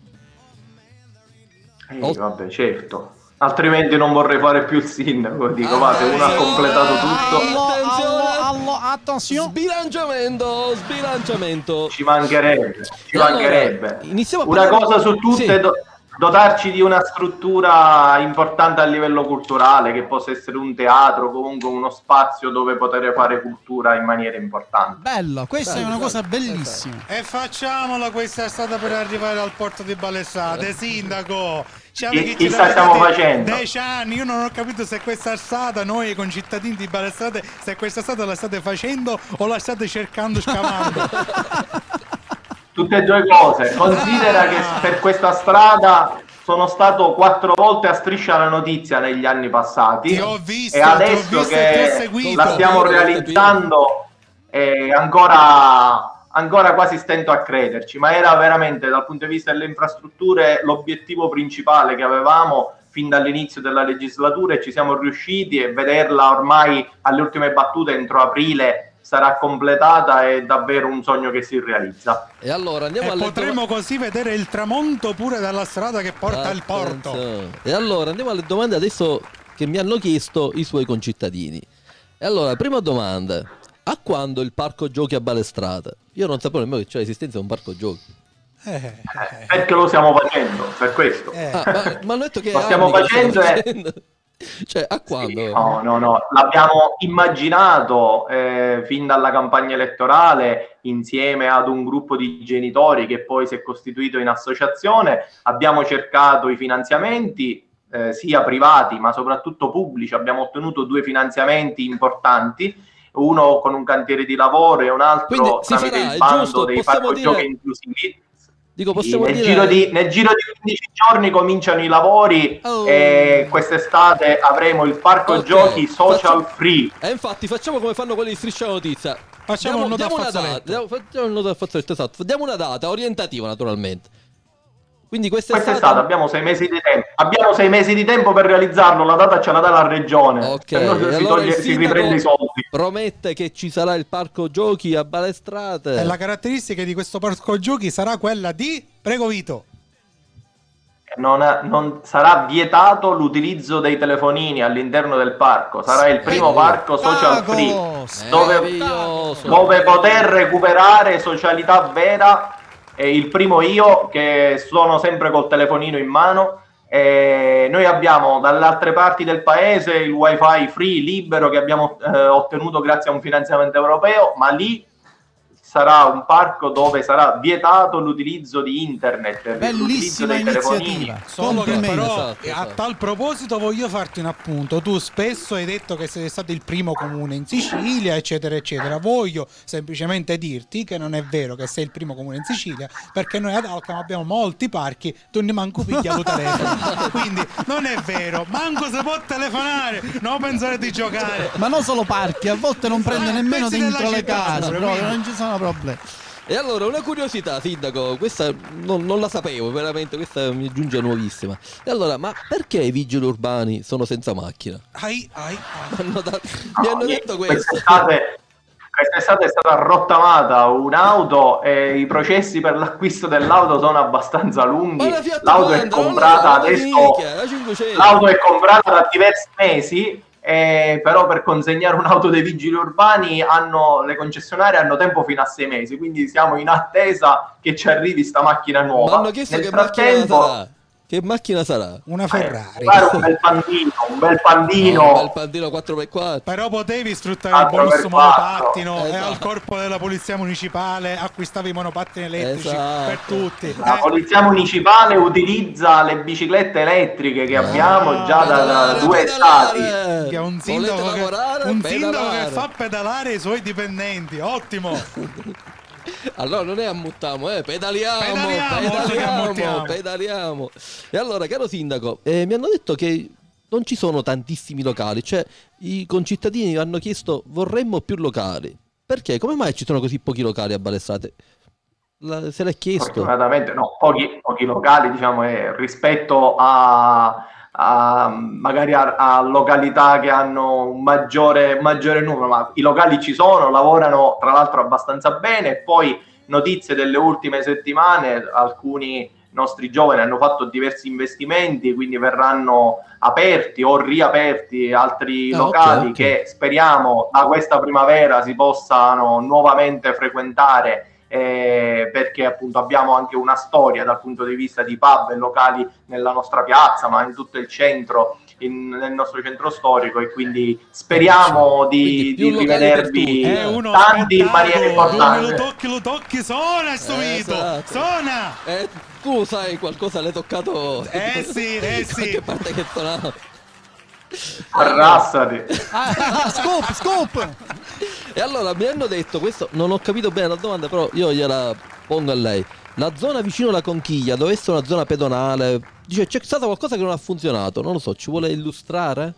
Vabbè, certo. Altrimenti non vorrei fare più il sindaco. Dico, se uno ha completato tutto. Attenzione! Sbilanciamento. Ci mancherebbe. Allora, una cosa su tutte, dotarci di una struttura importante a livello culturale, che possa essere un teatro, comunque uno spazio dove poter fare cultura in maniera importante. Bello, questa è una cosa bellissima. E facciamola questa strada per arrivare al porto di Balestrate, sindaco. Chissà stiamo facendo 10 anni, io non ho capito se questa strada, noi concittadini di Balestrate, se questa strada la state facendo o la state cercando, scavando. Tutte e due cose. Considera che per questa strada sono stato 4 volte a Striscia la Notizia negli anni passati, e adesso che la stiamo realizzando ancora quasi stento a crederci, ma era veramente, dal punto di vista delle infrastrutture, l'obiettivo principale che avevamo fin dall'inizio della legislatura, e ci siamo riusciti, e vederla ormai alle ultime battute entro aprile sarà completata, è davvero un sogno che si realizza. E allora potremo così vedere il tramonto pure dalla strada che porta al porto. E allora andiamo alle domande adesso che mi hanno chiesto i suoi concittadini. E allora, prima domanda: a quando il parco giochi a Balestrate? Io non sapevo nemmeno che c'è l'esistenza di un parco giochi. Perché lo stiamo facendo, per questo. Ma hanno detto che lo stiamo facendo cioè, a quando? Sì, no, l'abbiamo immaginato fin dalla campagna elettorale, insieme ad un gruppo di genitori che poi si è costituito in associazione. Abbiamo cercato i finanziamenti, sia privati ma soprattutto pubblici. Abbiamo ottenuto 2 finanziamenti importanti, uno con un cantiere di lavoro e un altro tramite il bando dei parco giochi inclusivi. Nel giro di 15 giorni cominciano i lavori, e quest'estate avremo il parco giochi social free. E infatti facciamo come fanno quelli di Striscia la Notizia. Facciamo una data, esatto. Diamo una data orientativa, naturalmente. Quindi quest'estate abbiamo 6 mesi di tempo. Abbiamo 6 mesi di tempo per realizzarlo. La data ce la dà la regione. Ok, allora si riprende i soldi. Promette che ci sarà il parco giochi a Balestrate. E la caratteristica di questo parco giochi sarà quella di, prego Vito, non sarà vietato l'utilizzo dei telefonini all'interno del parco. Sarà il primo parco social free dove poter recuperare socialità vera. Il primo io, che sono sempre col telefonino in mano. Noi abbiamo dalle altre parti del paese il wifi free libero che abbiamo ottenuto grazie a un finanziamento europeo, ma lì sarà un parco dove sarà vietato l'utilizzo di internet, l'utilizzo dei telefonini. Solo che però a tal proposito voglio farti un appunto. Tu spesso hai detto che sei stato il primo comune in Sicilia, eccetera eccetera. Voglio semplicemente dirti che non è vero che sei il primo comune in Sicilia, perché noi ad Alcamo abbiamo molti parchi, tu ne manco piglia il telefono. Quindi non è vero, manco se può telefonare, non pensare di giocare. Ma non solo parchi, a volte non prende nemmeno dentro le case, proprio, non ci sono problemi. E allora una curiosità, sindaco, questa non la sapevo veramente, questa mi giunge nuovissima. E allora, ma perché i vigili urbani sono senza macchina? Mi hanno detto questo. Quest'estate è stata rottamata un'auto e i processi per l'acquisto dell'auto sono abbastanza lunghi. L'auto è comprata adesso, l'auto è comprata da diversi mesi. Però per consegnare un'auto dei vigili urbani le concessionarie hanno tempo fino a 6 mesi, quindi siamo in attesa che ci arrivi sta macchina nuova. Ma hanno chiesto che macchina sarà? Che macchina sarà? Una Ferrari. Un bel pandino. Un bel pandino 4x4. Però potevi sfruttare il bonus monopattino e al corpo della polizia municipale acquistavi i monopattini elettrici per tutti. La polizia municipale utilizza le biciclette elettriche che abbiamo già da 2 stati. Che è un sindaco che fa pedalare i suoi dipendenti. Ottimo. Allora non è ammuttiamo, pedaliamo. E allora, caro sindaco, mi hanno detto che non ci sono tantissimi locali, cioè i concittadini hanno chiesto vorremmo più locali. Perché? Come mai ci sono così pochi locali a Balestrate? Se l'è chiesto? Fortunatamente no, pochi locali, diciamo, rispetto a magari a località che hanno un maggiore numero, ma i locali ci sono, lavorano tra l'altro abbastanza bene. Poi notizie delle ultime settimane, alcuni nostri giovani hanno fatto diversi investimenti, quindi verranno aperti o riaperti altri locali che speriamo da questa primavera si possano nuovamente frequentare. Perché appunto abbiamo anche una storia dal punto di vista di pub e locali nella nostra piazza, ma in tutto il centro, nel nostro centro storico, e quindi speriamo di rivedervi tanti in maniera importante. Lo tocchi, suona sto Vito, suona! Tu sai qualcosa l'hai toccato? Sì. Che parte che suonava? Arrassati. Scoop. E allora mi hanno detto, questo non ho capito bene la domanda, però io gliela pongo a lei. La zona vicino alla Conchiglia dove è una zona pedonale, dice c'è stato qualcosa che non ha funzionato, non lo so, ci vuole illustrare?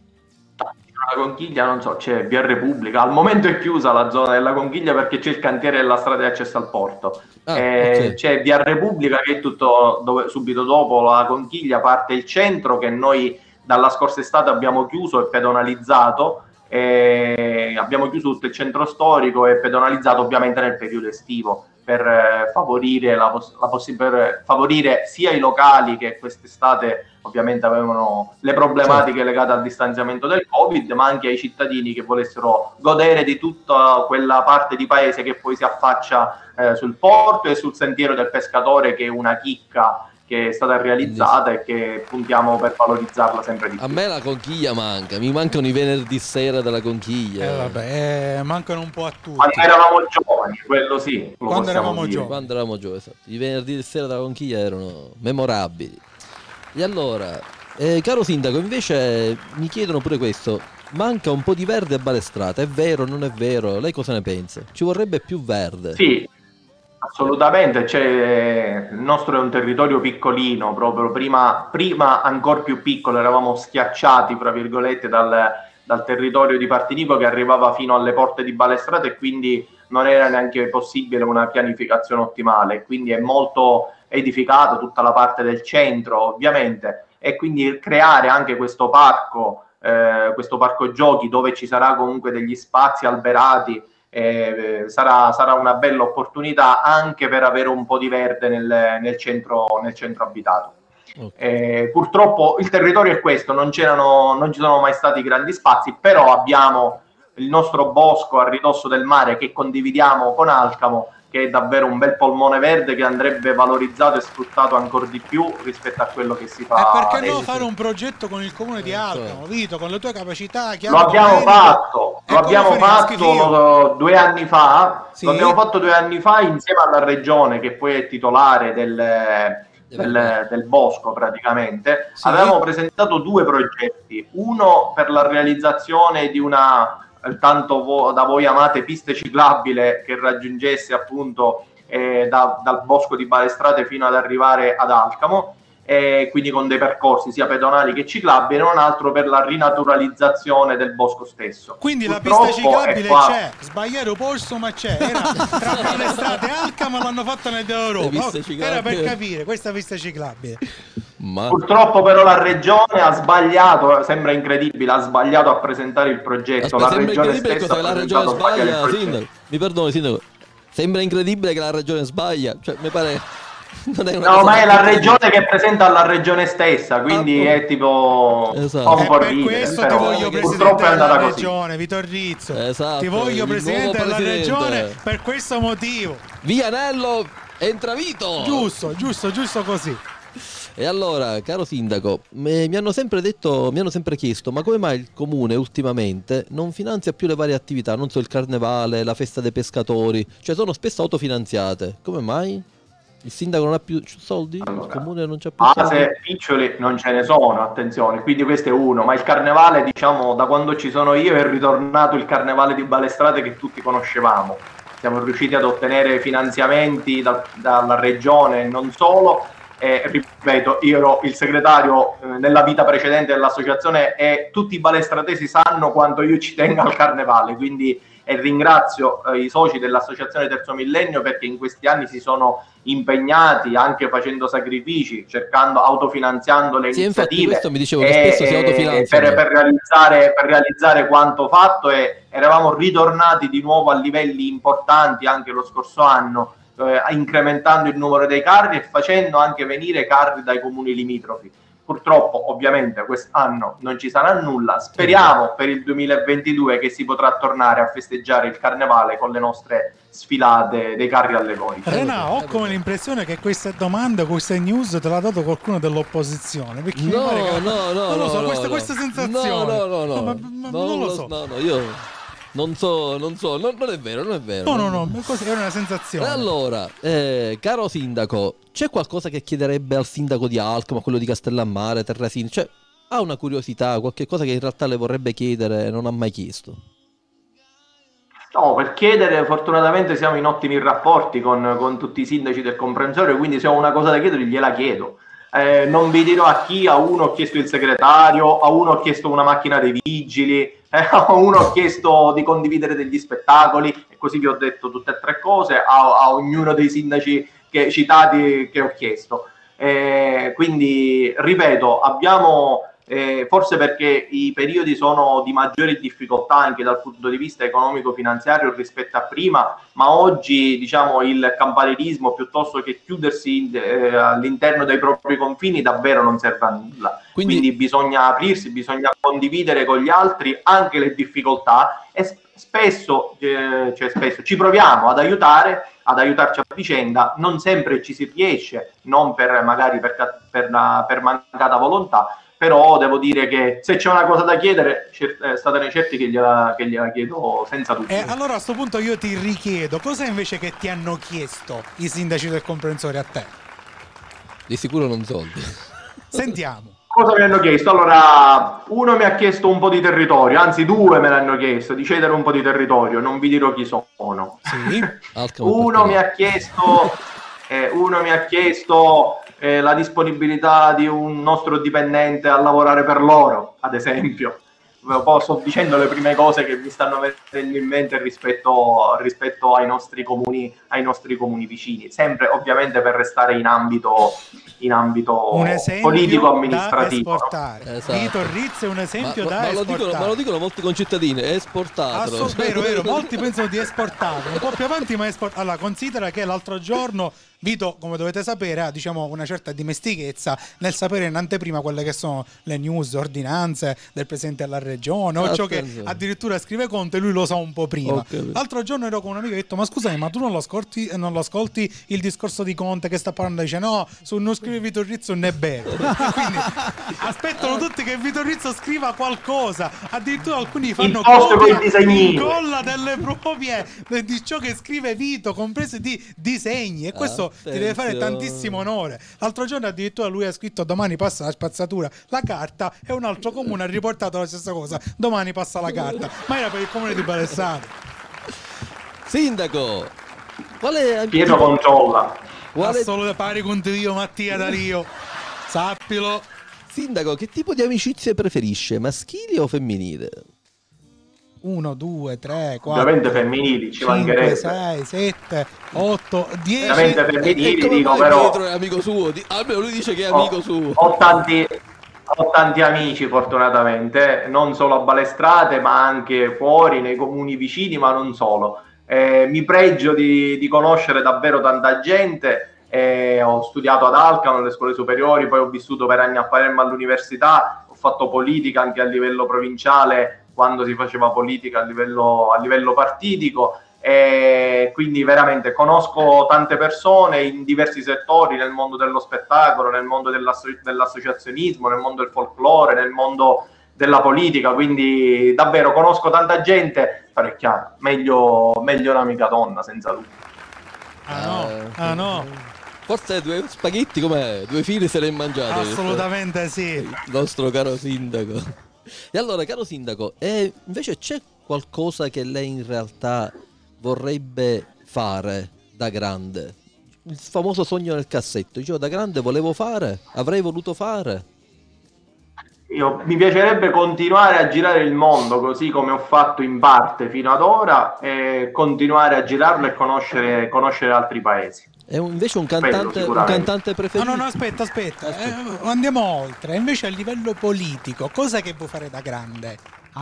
La Conchiglia, non so, c'è Via Repubblica, al momento è chiusa la zona della Conchiglia perché c'è il cantiere della strada di accesso al porto. C'è Via Repubblica che è tutto dove subito dopo la Conchiglia parte il centro, che noi dalla scorsa estate abbiamo chiuso e pedonalizzato. Abbiamo chiuso tutto il centro storico e pedonalizzato ovviamente nel periodo estivo per favorire per favorire sia i locali che quest'estate ovviamente avevano le problematiche legate al distanziamento del Covid, ma anche ai cittadini che volessero godere di tutta quella parte di paese che poi si affaccia sul porto e sul sentiero del pescatore, che è una chicca che è stata realizzata e che puntiamo per valorizzarla sempre di più. A me la Conchiglia mi mancano i venerdì sera della Conchiglia. Mancano un po' a tutti. Quando eravamo giovani, quello sì. Quando eravamo giovani, esatto. I venerdì sera della Conchiglia erano memorabili. E allora, caro sindaco, invece mi chiedono pure questo. Manca un po' di verde a Balestrate, è vero o non è vero? Lei cosa ne pensa? Ci vorrebbe più verde? Sì. Assolutamente, il nostro è un territorio piccolino, proprio prima ancora più piccolo, eravamo schiacciati fra virgolette dal territorio di Partinico che arrivava fino alle porte di Balestrate, e quindi non era neanche possibile una pianificazione ottimale, quindi è molto edificata tutta la parte del centro ovviamente, e quindi creare anche questo parco giochi dove ci sarà comunque degli spazi alberati. Sarà una bella opportunità anche per avere un po' di verde nel centro abitato. Purtroppo il territorio è questo, non ci sono mai stati grandi spazi, però abbiamo il nostro bosco a ridosso del mare che condividiamo con Alcamo, che è davvero un bel polmone verde che andrebbe valorizzato e sfruttato ancora di più rispetto a quello che si fa. E perché no fare un progetto con il comune di Alcamo, Vito, con le tue capacità? Lo abbiamo fatto 2 anni fa. Sì? Lo abbiamo fatto 2 anni fa insieme alla regione, che poi è titolare del bosco praticamente. Sì. Avevamo presentato 2 progetti, uno per la realizzazione di una tanto da voi amate piste ciclabile che raggiungesse appunto dal bosco di Balestrate fino ad arrivare ad Alcamo, quindi con dei percorsi sia pedonali che ciclabili, e un altro per la rinaturalizzazione del bosco stesso. Quindi purtroppo la pista ciclabile c'è, sbagliare un posto, ma c'è, era tra Balestrate e Alcamo, l'hanno fatta nell'Europa, era per capire questa pista ciclabile. Purtroppo però la regione ha sbagliato, sembra incredibile, ha sbagliato a presentare il progetto. La regione stessa la regione sbaglia, sindaco. Mi perdoni, sindaco. Sembra incredibile che la regione sbaglia, cioè mi pare ma è la regione che presenta alla regione stessa, quindi è tipo un po' per questo ti voglio presidente della regione, Vito Rizzo. Ti voglio presidente della regione per questo motivo. Via Nello, entra Vito. Giusto così. E allora, caro sindaco, mi hanno sempre chiesto, ma come mai il comune ultimamente non finanzia più le varie attività, non so, il carnevale, la festa dei pescatori, cioè sono spesso autofinanziate. Come mai? Il sindaco non ha più soldi? Allora, il comune non c'ha più soldi? Se piccioli non ce ne sono, attenzione, quindi questo è uno, ma il carnevale, diciamo, da quando ci sono io è ritornato il carnevale di Balestrate che tutti conoscevamo. Siamo riusciti ad ottenere finanziamenti dalla regione e non solo. Ripeto, io ero il segretario nella vita precedente dell'associazione e tutti i balestratesi sanno quanto io ci tengo al carnevale, quindi ringrazio i soci dell'associazione Terzo Millennio perché in questi anni si sono impegnati anche facendo sacrifici, autofinanziando le iniziative. Questo mi dicevo che spesso si autofinanziano per realizzare quanto fatto, e eravamo ritornati di nuovo a livelli importanti anche lo scorso anno, incrementando il numero dei carri e facendo anche venire carri dai comuni limitrofi. Purtroppo ovviamente quest'anno non ci sarà nulla, speriamo per il 2022 che si potrà tornare a festeggiare il carnevale con le nostre sfilate dei carri allegorici. Rena, ho come l'impressione che queste domande, queste news te l'ha dato qualcuno dell'opposizione, perché non lo so, questa sensazione. Non lo so. Io non è vero. No, è una sensazione. Allora, caro sindaco, c'è qualcosa che chiederebbe al sindaco di Alcamo, a quello di Castellammare, Terrasini? Cioè, ha una curiosità, qualche cosa che in realtà le vorrebbe chiedere e non ha mai chiesto? No, per chiedere, fortunatamente siamo in ottimi rapporti con tutti i sindaci del comprensorio, quindi se ho una cosa da chiedere gliela chiedo. Non vi dirò a chi, a uno ho chiesto il segretario, a uno ho chiesto una macchina dei vigili, a uno ho chiesto di condividere degli spettacoli, e così vi ho detto tutte e tre cose a ognuno dei sindaci citati che ho chiesto. Quindi, ripeto, abbiamo... forse perché i periodi sono di maggiore difficoltà anche dal punto di vista economico-finanziario rispetto a prima, ma oggi diciamo il campanilismo piuttosto che chiudersi all'interno dei propri confini davvero non serve a nulla. Quindi bisogna aprirsi, bisogna condividere con gli altri anche le difficoltà e spesso ci proviamo ad aiutarci a vicenda. Non sempre ci si riesce, non magari per mancata volontà, però devo dire che se c'è una cosa da chiedere statene certi che gliela chiedo senza dubbio. E allora a questo punto io ti richiedo, cosa invece che ti hanno chiesto i sindaci del comprensorio a te? Di sicuro non soldi. Sentiamo. Cosa mi hanno chiesto? Allora, uno mi ha chiesto un po' di territorio, anzi due me l'hanno chiesto, di cedere un po' di territorio, non vi dirò chi sono. Sì. Uno mi ha chiesto la disponibilità di un nostro dipendente a lavorare per loro, ad esempio. Sto dicendo le prime cose che mi stanno venendo in mente rispetto ai nostri comuni vicini, sempre ovviamente per restare in ambito politico-amministrativo. Esatto. Vito Rizzo è un esempio da esportare. Ma lo dicono molti concittadini, è esportato. Vero, molti pensano di esportarlo. Un po' più avanti, ma allora, considera che l'altro giorno Vito, come dovete sapere, ha una certa dimestichezza nel sapere in anteprima quelle che sono le news, ordinanze del presidente della regione, o ciò che addirittura scrive Conte, lui lo sa un po' prima. Okay. L'altro giorno ero con un amico e ho detto: ma scusami, ma tu non lo ascolti il discorso di Conte che sta parlando? Dice: no, su non scrive Vito Rizzo non è vero. Quindi aspettano tutti che Vito Rizzo scriva qualcosa, addirittura alcuni fanno incolla delle proprie di ciò che scrive Vito, comprese di disegni, e questo ti deve fare tantissimo onore. L'altro giorno addirittura lui ha scritto: domani passa la spazzatura, la carta, e un altro comune ha riportato la stessa cosa: domani passa la carta, ma era per il comune di Balessano. Sindaco, Pietro controlla. Assolutamente pari con Dio, Mattia Dario, sappilo. Sindaco, che tipo di amicizie preferisce, maschili o femminili? 1, 2, 3, 4, ovviamente femminili, 5, 6, 7, 8, 10. Ovviamente femminili, dico, però Pietro è amico suo, almeno lui dice che è amico suo. Ho tanti amici, fortunatamente, non solo a Balestrate ma anche fuori nei comuni vicini, ma non solo. Mi pregio di conoscere davvero tanta gente. Ho studiato ad Alcamo alle scuole superiori, poi ho vissuto per anni a Palermo all'università, ho fatto politica anche a livello provinciale quando si faceva politica a livello partitico, E quindi veramente conosco tante persone in diversi settori, nel mondo dello spettacolo, nel mondo dell'associazionismo, nel mondo del folklore, nel mondo della politica, quindi davvero conosco tanta gente, però è chiaro, meglio un'amica donna senza dubbio. No. Forse 2 spaghetti come 2 fili se ne è mangiato. Assolutamente sì. Il nostro caro sindaco. E allora, caro sindaco, invece c'è qualcosa che lei in realtà vorrebbe fare da grande? Il famoso sogno nel cassetto. Io da grande volevo fare, avrei voluto fare. Mi piacerebbe continuare a girare il mondo così come ho fatto in parte fino ad ora, e continuare a girarlo e conoscere altri paesi. È invece un cantante preferito? No, aspetta. Andiamo oltre. Invece a livello politico, cosa che vuoi fare da grande?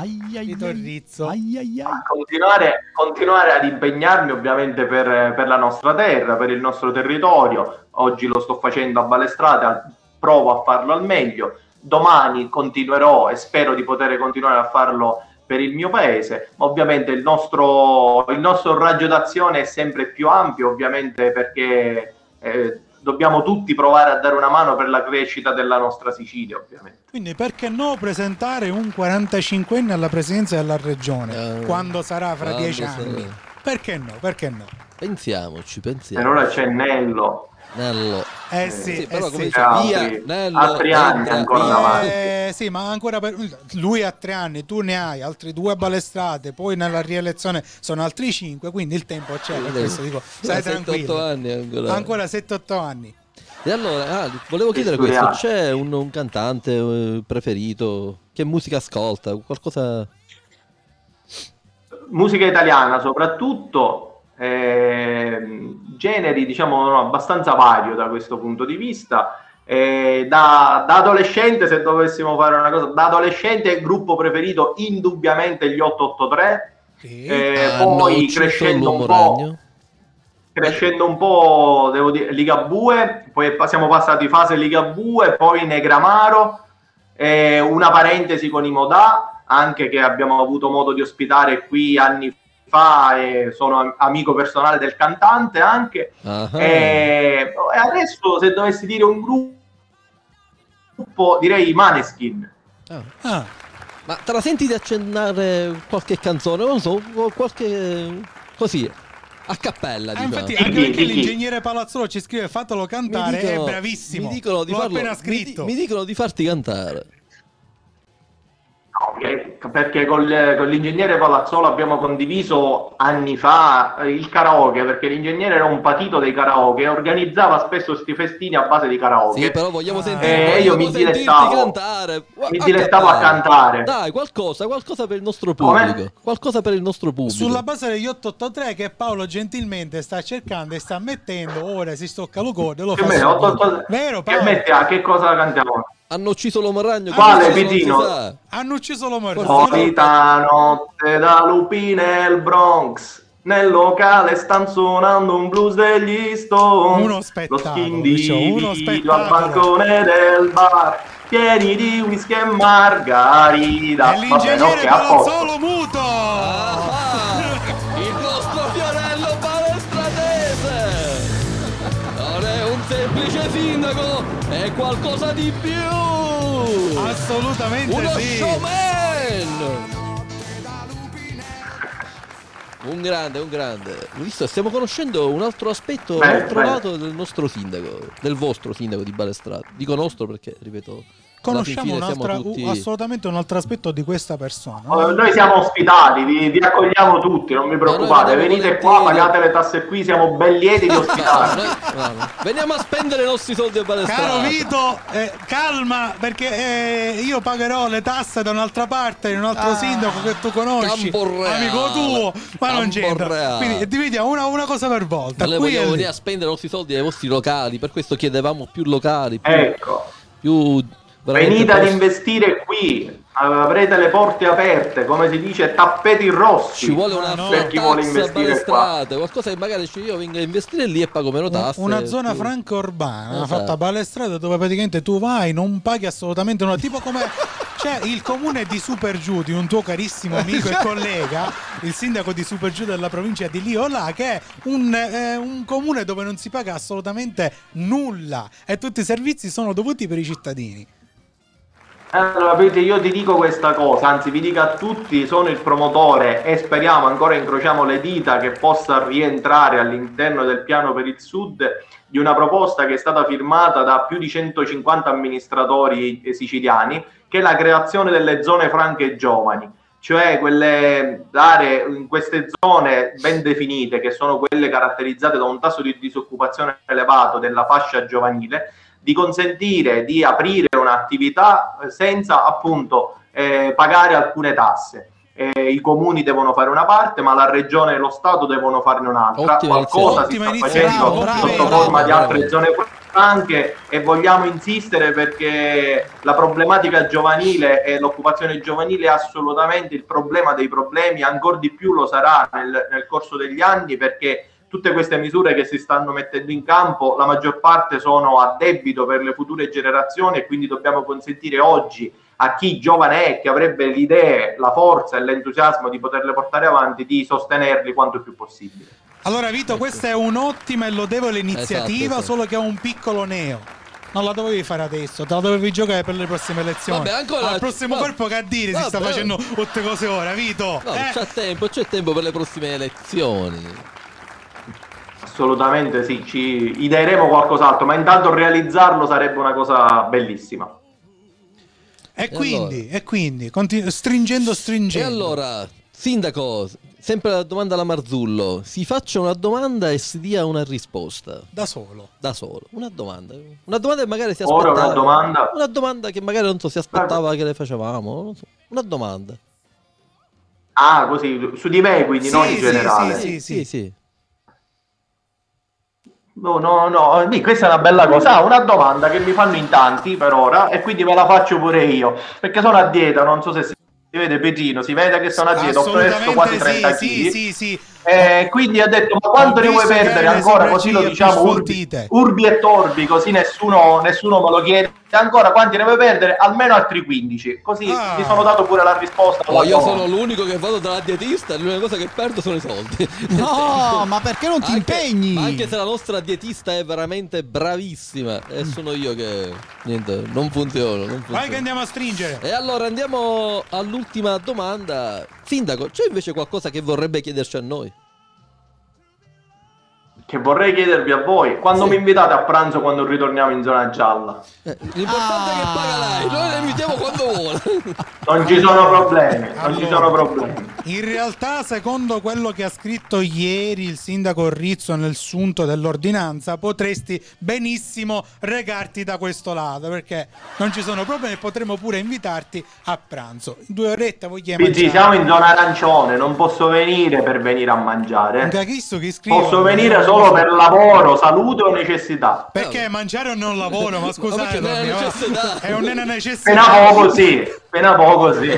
Continuare ad impegnarmi ovviamente per la nostra terra, per il nostro territorio. Oggi lo sto facendo a Balestrate, provo a farlo al meglio. Domani continuerò e spero di poter continuare a farlo per il mio paese. Ovviamente il nostro raggio d'azione è sempre più ampio, ovviamente, perché dobbiamo tutti provare a dare una mano per la crescita della nostra Sicilia, ovviamente. Quindi perché no presentare un 45enne alla presidenza della regione quando sarà fra 10 anni? Perché no? Pensiamoci. Per ora c'è Nello. Però come dice, altri anni ancora davanti. Sì, ma ancora lui ha 3 anni, tu ne hai altri 2 a Balestrate, poi nella rielezione sono altri 5, quindi il tempo c'è. Per questo dico, stai tranquillo. 7-8 anni ancora 7-8 anni. E allora, volevo chiedere questo: c'è un cantante preferito? Che musica ascolta? Qualcosa? Musica italiana soprattutto. Generi diciamo abbastanza vario da questo punto di vista. Da adolescente, se dovessimo fare una cosa, da adolescente il gruppo preferito indubbiamente gli 883, poi crescendo un po' devo dire Liga Bue, poi siamo passati fase Liga Bue, poi Negramaro, una parentesi con i Modà, anche che abbiamo avuto modo di ospitare qui anni fa, e sono amico personale del cantante anche. E adesso, se dovessi dire un gruppo, direi Maneskin. Ma te la senti di accennare qualche canzone? Non so, qualche così a cappella, diciamo. Infatti anche perché l'ingegnere Palazzolo ci scrive fatelo cantare, è bravissimo. Mi dicono di farlo, appena scritto. Mi dicono di farti cantare. Perché con l'ingegnere Palazzolo abbiamo condiviso anni fa il karaoke, perché l'ingegnere era un patito dei karaoke e organizzava spesso sti festini a base di karaoke. Sì, però vogliamo sentire, io mi dilettavo a cantare. Dai, qualcosa per il nostro pubblico. Qualcosa per il nostro pubblico. Sulla base degli 883 che Paolo gentilmente sta cercando e sta mettendo, ora si stocca lo corde, lo fa. Vero, Paolo? Che cosa cantiamo? Hanno ucciso l'uomo ragno. Quale Pitino? Hanno ucciso l'uomo ragno. Solita notte da lupi nel Bronx, nel locale stanno suonando un blues degli Stones. Uno spettacolo. Lo individuo al bancone del bar, pieni di whisky e margarita. E l'ingegnere Palazzolo muto. Il nostro Fiorello Balestratese non è un semplice sindaco, è qualcosa di più. Assolutamente uno sì. Showman. Un grande. Visto, stiamo conoscendo un altro aspetto, un altro lato del nostro sindaco, del vostro sindaco di Balestrate. Dico nostro perché, ripeto, conosciamo assolutamente un altro aspetto di questa persona. Noi siamo ospitati, vi accogliamo tutti, non vi preoccupate, venite qua, pagate le tasse qui, siamo ben lieti di ospitare. Veniamo a spendere i nostri soldi a Balestrate. Caro Vito, calma, perché io pagherò le tasse da un'altra parte, in un altro sindaco che tu conosci, amico tuo, ma non c'entra. Quindi dividiamo una cosa per volta. Noi vogliamo venire a spendere i nostri soldi ai vostri locali, per questo chiedevamo più locali, più venite ad investire qui, avrete le porte aperte, come si dice, tappeti rossi. Ci vuole una per chi vuole investire qua. Qualcosa che magari io vengo a investire lì e pago meno tasse. Una zona franca urbana fatta a Balestrate, dove praticamente tu vai, non paghi assolutamente nulla, tipo come C'è il comune di Supergiù, di un tuo carissimo amico e collega, il sindaco di Supergiù della provincia di Liola, che è un comune dove non si paga assolutamente nulla e tutti i servizi sono dovuti per i cittadini. Allora, vedete, io ti dico questa cosa, anzi vi dico a tutti, sono il promotore e speriamo, ancora incrociamo le dita, che possa rientrare all'interno del piano per il Sud di una proposta che è stata firmata da più di 150 amministratori siciliani, che è la creazione delle zone franche giovani, cioè dare in queste zone ben definite, che sono quelle caratterizzate da un tasso di disoccupazione elevato della fascia giovanile, di consentire di aprire un'attività senza appunto pagare alcune tasse. I comuni devono fare una parte, ma la regione e lo Stato devono farne un'altra. Qualcosa si sta facendo sotto forma di altre zone franche e vogliamo insistere perché la problematica giovanile e l'occupazione giovanile è assolutamente il problema dei problemi, ancora di più lo sarà nel corso degli anni, perché tutte queste misure che si stanno mettendo in campo, la maggior parte sono a debito per le future generazioni e quindi dobbiamo consentire oggi a chi giovane è, che avrebbe le idee, la forza e l'entusiasmo di poterle portare avanti, di sostenerli quanto più possibile. Allora Vito, questa è un'ottima e lodevole iniziativa, esatto, solo che ha un piccolo neo. Non la dovevi fare adesso, te la dovevi giocare per le prossime elezioni. Vabbè, ancora al prossimo corpo che a dire si sta facendo tutte cose ora, Vito. No, c'è tempo per le prossime elezioni. Assolutamente sì, ci ideeremo qualcos'altro, ma intanto realizzarlo sarebbe una cosa bellissima. E quindi, stringendo. E allora, sindaco, sempre la domanda alla Marzullo, si faccia una domanda e si dia una risposta. Da solo. Una domanda che magari si aspettava. Ora una domanda che magari non so, si aspettava che le facevamo, non so. Una domanda. Ah, così, su di me quindi, non in generale. Sì. No, questa è una bella cosa. Una domanda che mi fanno in tanti per ora e quindi ve la faccio pure io, perché sono a dieta, non so se si vede Petrino, si vede che sono a dieta, ho preso quasi 30 kg. Sì. Quindi ha detto, ma quanto ne vuoi perdere ancora, così lo diciamo urbi e torbi, così nessuno me lo chiede ancora, quanti ne vuoi perdere? Almeno altri 15, così mi sono dato pure la risposta. Io sono l'unico che vado dalla dietista, l'unica cosa che perdo sono i soldi. No, ma perché non ti impegni? Anche se la nostra dietista è veramente bravissima e sono io che niente, non funziona. Vai che andiamo a stringere. E allora andiamo all'ultima domanda. Sindaco, c'è invece qualcosa che vorrebbe chiederci a noi? Che vorrei chiedervi a voi, quando mi invitate a pranzo quando ritorniamo in zona gialla? L'importante è che paga lei, noi le invitiamo quando vuole. Non ci sono problemi, In realtà, secondo quello che ha scritto ieri il sindaco Rizzo nel sunto dell'ordinanza, potresti benissimo recarti da questo lato, perché non ci sono problemi, potremo pure invitarti a pranzo. 2 orette vogliamo mangiare. Sì, siamo in zona arancione, non posso venire per venire a mangiare. Posso venire solo per lavoro, salute o necessità. Perché mangiare non lavoro, ma scusate, è una necessità. Appena poco sì.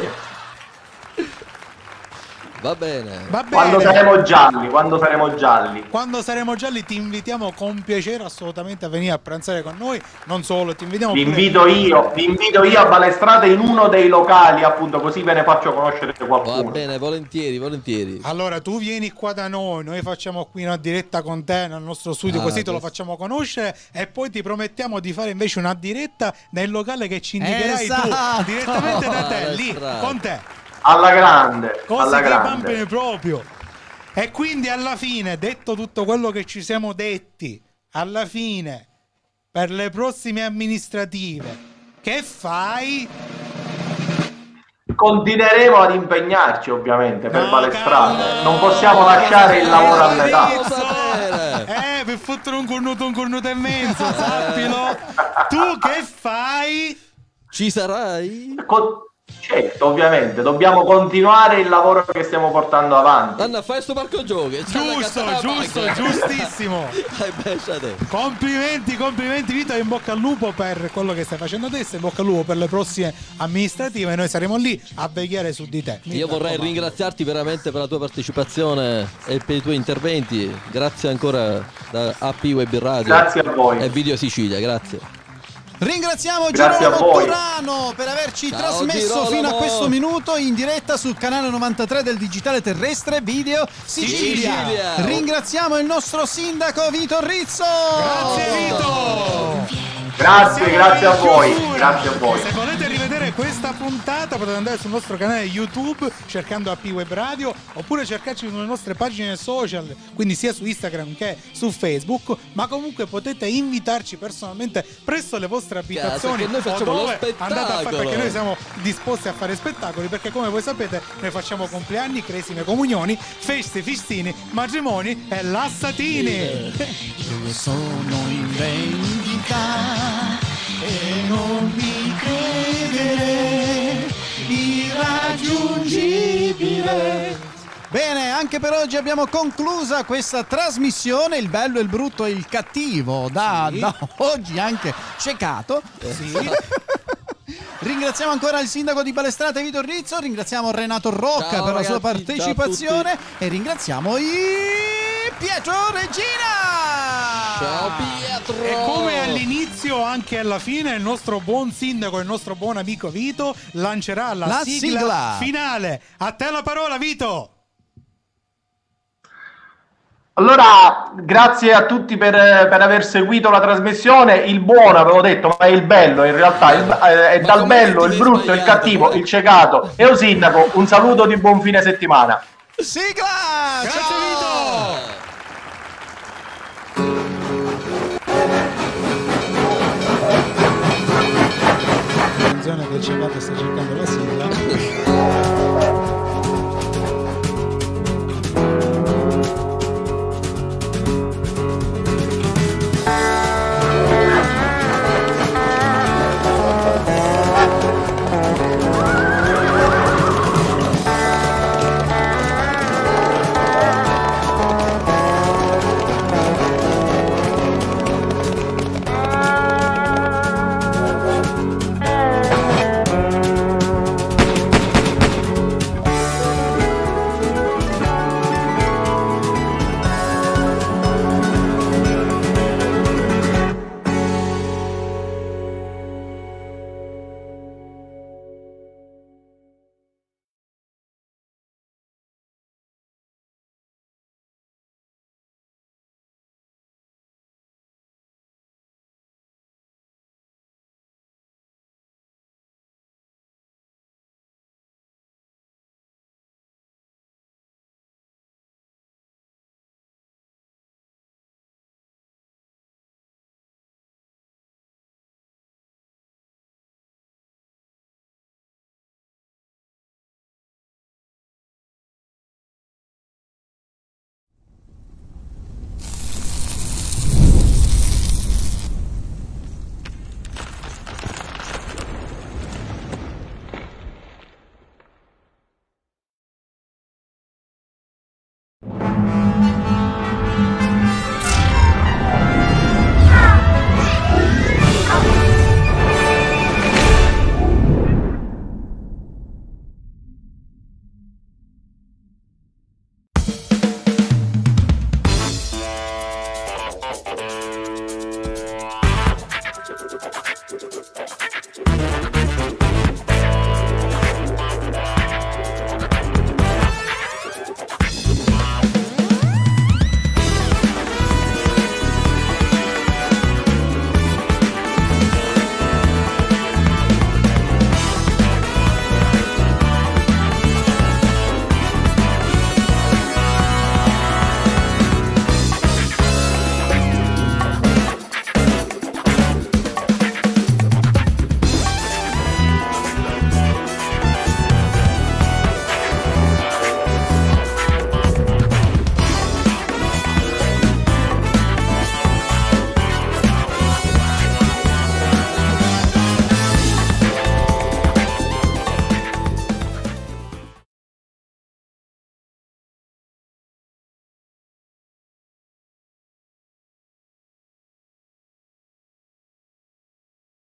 Va bene. Quando saremo gialli. Quando saremo gialli ti invitiamo con piacere assolutamente a venire a pranzare con noi. Non solo, ti invitiamo. Vi invito io a Balestrate in uno dei locali, appunto, così ve ne faccio conoscere qualcuno. Va bene, volentieri. Allora tu vieni qua da noi facciamo qui una diretta con te nel nostro studio, così te lo facciamo conoscere e poi ti promettiamo di fare invece una diretta nel locale che ci indicherai tu, direttamente da te, lì, con te. Alla grande, che proprio. E quindi alla fine, detto tutto quello che ci siamo detti, alla fine per le prossime amministrative che fai? Continueremo ad impegnarci ovviamente per Balestrate, non possiamo lasciare il lavoro a metà. Per fottere un cornuto e mezzo, sappilo. Tu che fai? Ci sarai? Certo, ovviamente, dobbiamo continuare il lavoro che stiamo portando avanti. Anna, fai sto parco giochi. Giustissimo. Complimenti Vito, e in bocca al lupo per quello che stai facendo adesso, in bocca al lupo per le prossime amministrative, noi saremo lì a vegliare su di te. Io vorrei ringraziarti veramente per la tua partecipazione e per i tuoi interventi. Grazie ancora da AP Web Radio. Grazie a voi. E Video Sicilia, grazie. Ringraziamo Girolamo Turano per averci trasmesso fino a questo minuto in diretta sul canale 93 del Digitale Terrestre Video Sicilia. Ringraziamo il nostro sindaco Vito Rizzo. Grazie Vito. Grazie a voi. Grazie a voi. Se volete rivedere questa puntata potete andare sul nostro canale YouTube cercando AP Web Radio, oppure cercarci sulle nostre pagine social, quindi sia su Instagram che su Facebook, ma comunque potete invitarci personalmente presso le vostre abitazioni, noi facciamo dove lo andate a fare, spettacolo, perché noi siamo disposti a fare spettacoli, perché come voi sapete noi facciamo compleanni, cresime, comunioni, feste, festini, matrimoni e lassatini. Io sono in vendita e non mi credere irraggiungibile. Bene, anche per oggi abbiamo conclusa questa trasmissione, il bello, il brutto e il cattivo, da oggi anche ciecato. Sì. Ringraziamo ancora il sindaco di Balestrate Vito Rizzo, ringraziamo Renato Rocca per la sua partecipazione e ringraziamo Pietro Regina. Ciao Pietro. E come all'inizio anche alla fine il nostro buon sindaco e il nostro buon amico Vito lancerà la sigla finale. A te la parola, Vito. Allora, grazie a tutti per aver seguito la trasmissione. Il buono avevo detto, ma è il bello in realtà, è dal bello, il brutto, il cattivo, il ciecato e o sindaco. Un saluto di buon fine settimana. Sigla! Grazie Ciao! Vito! Che il ciecato sta cercando la sigla.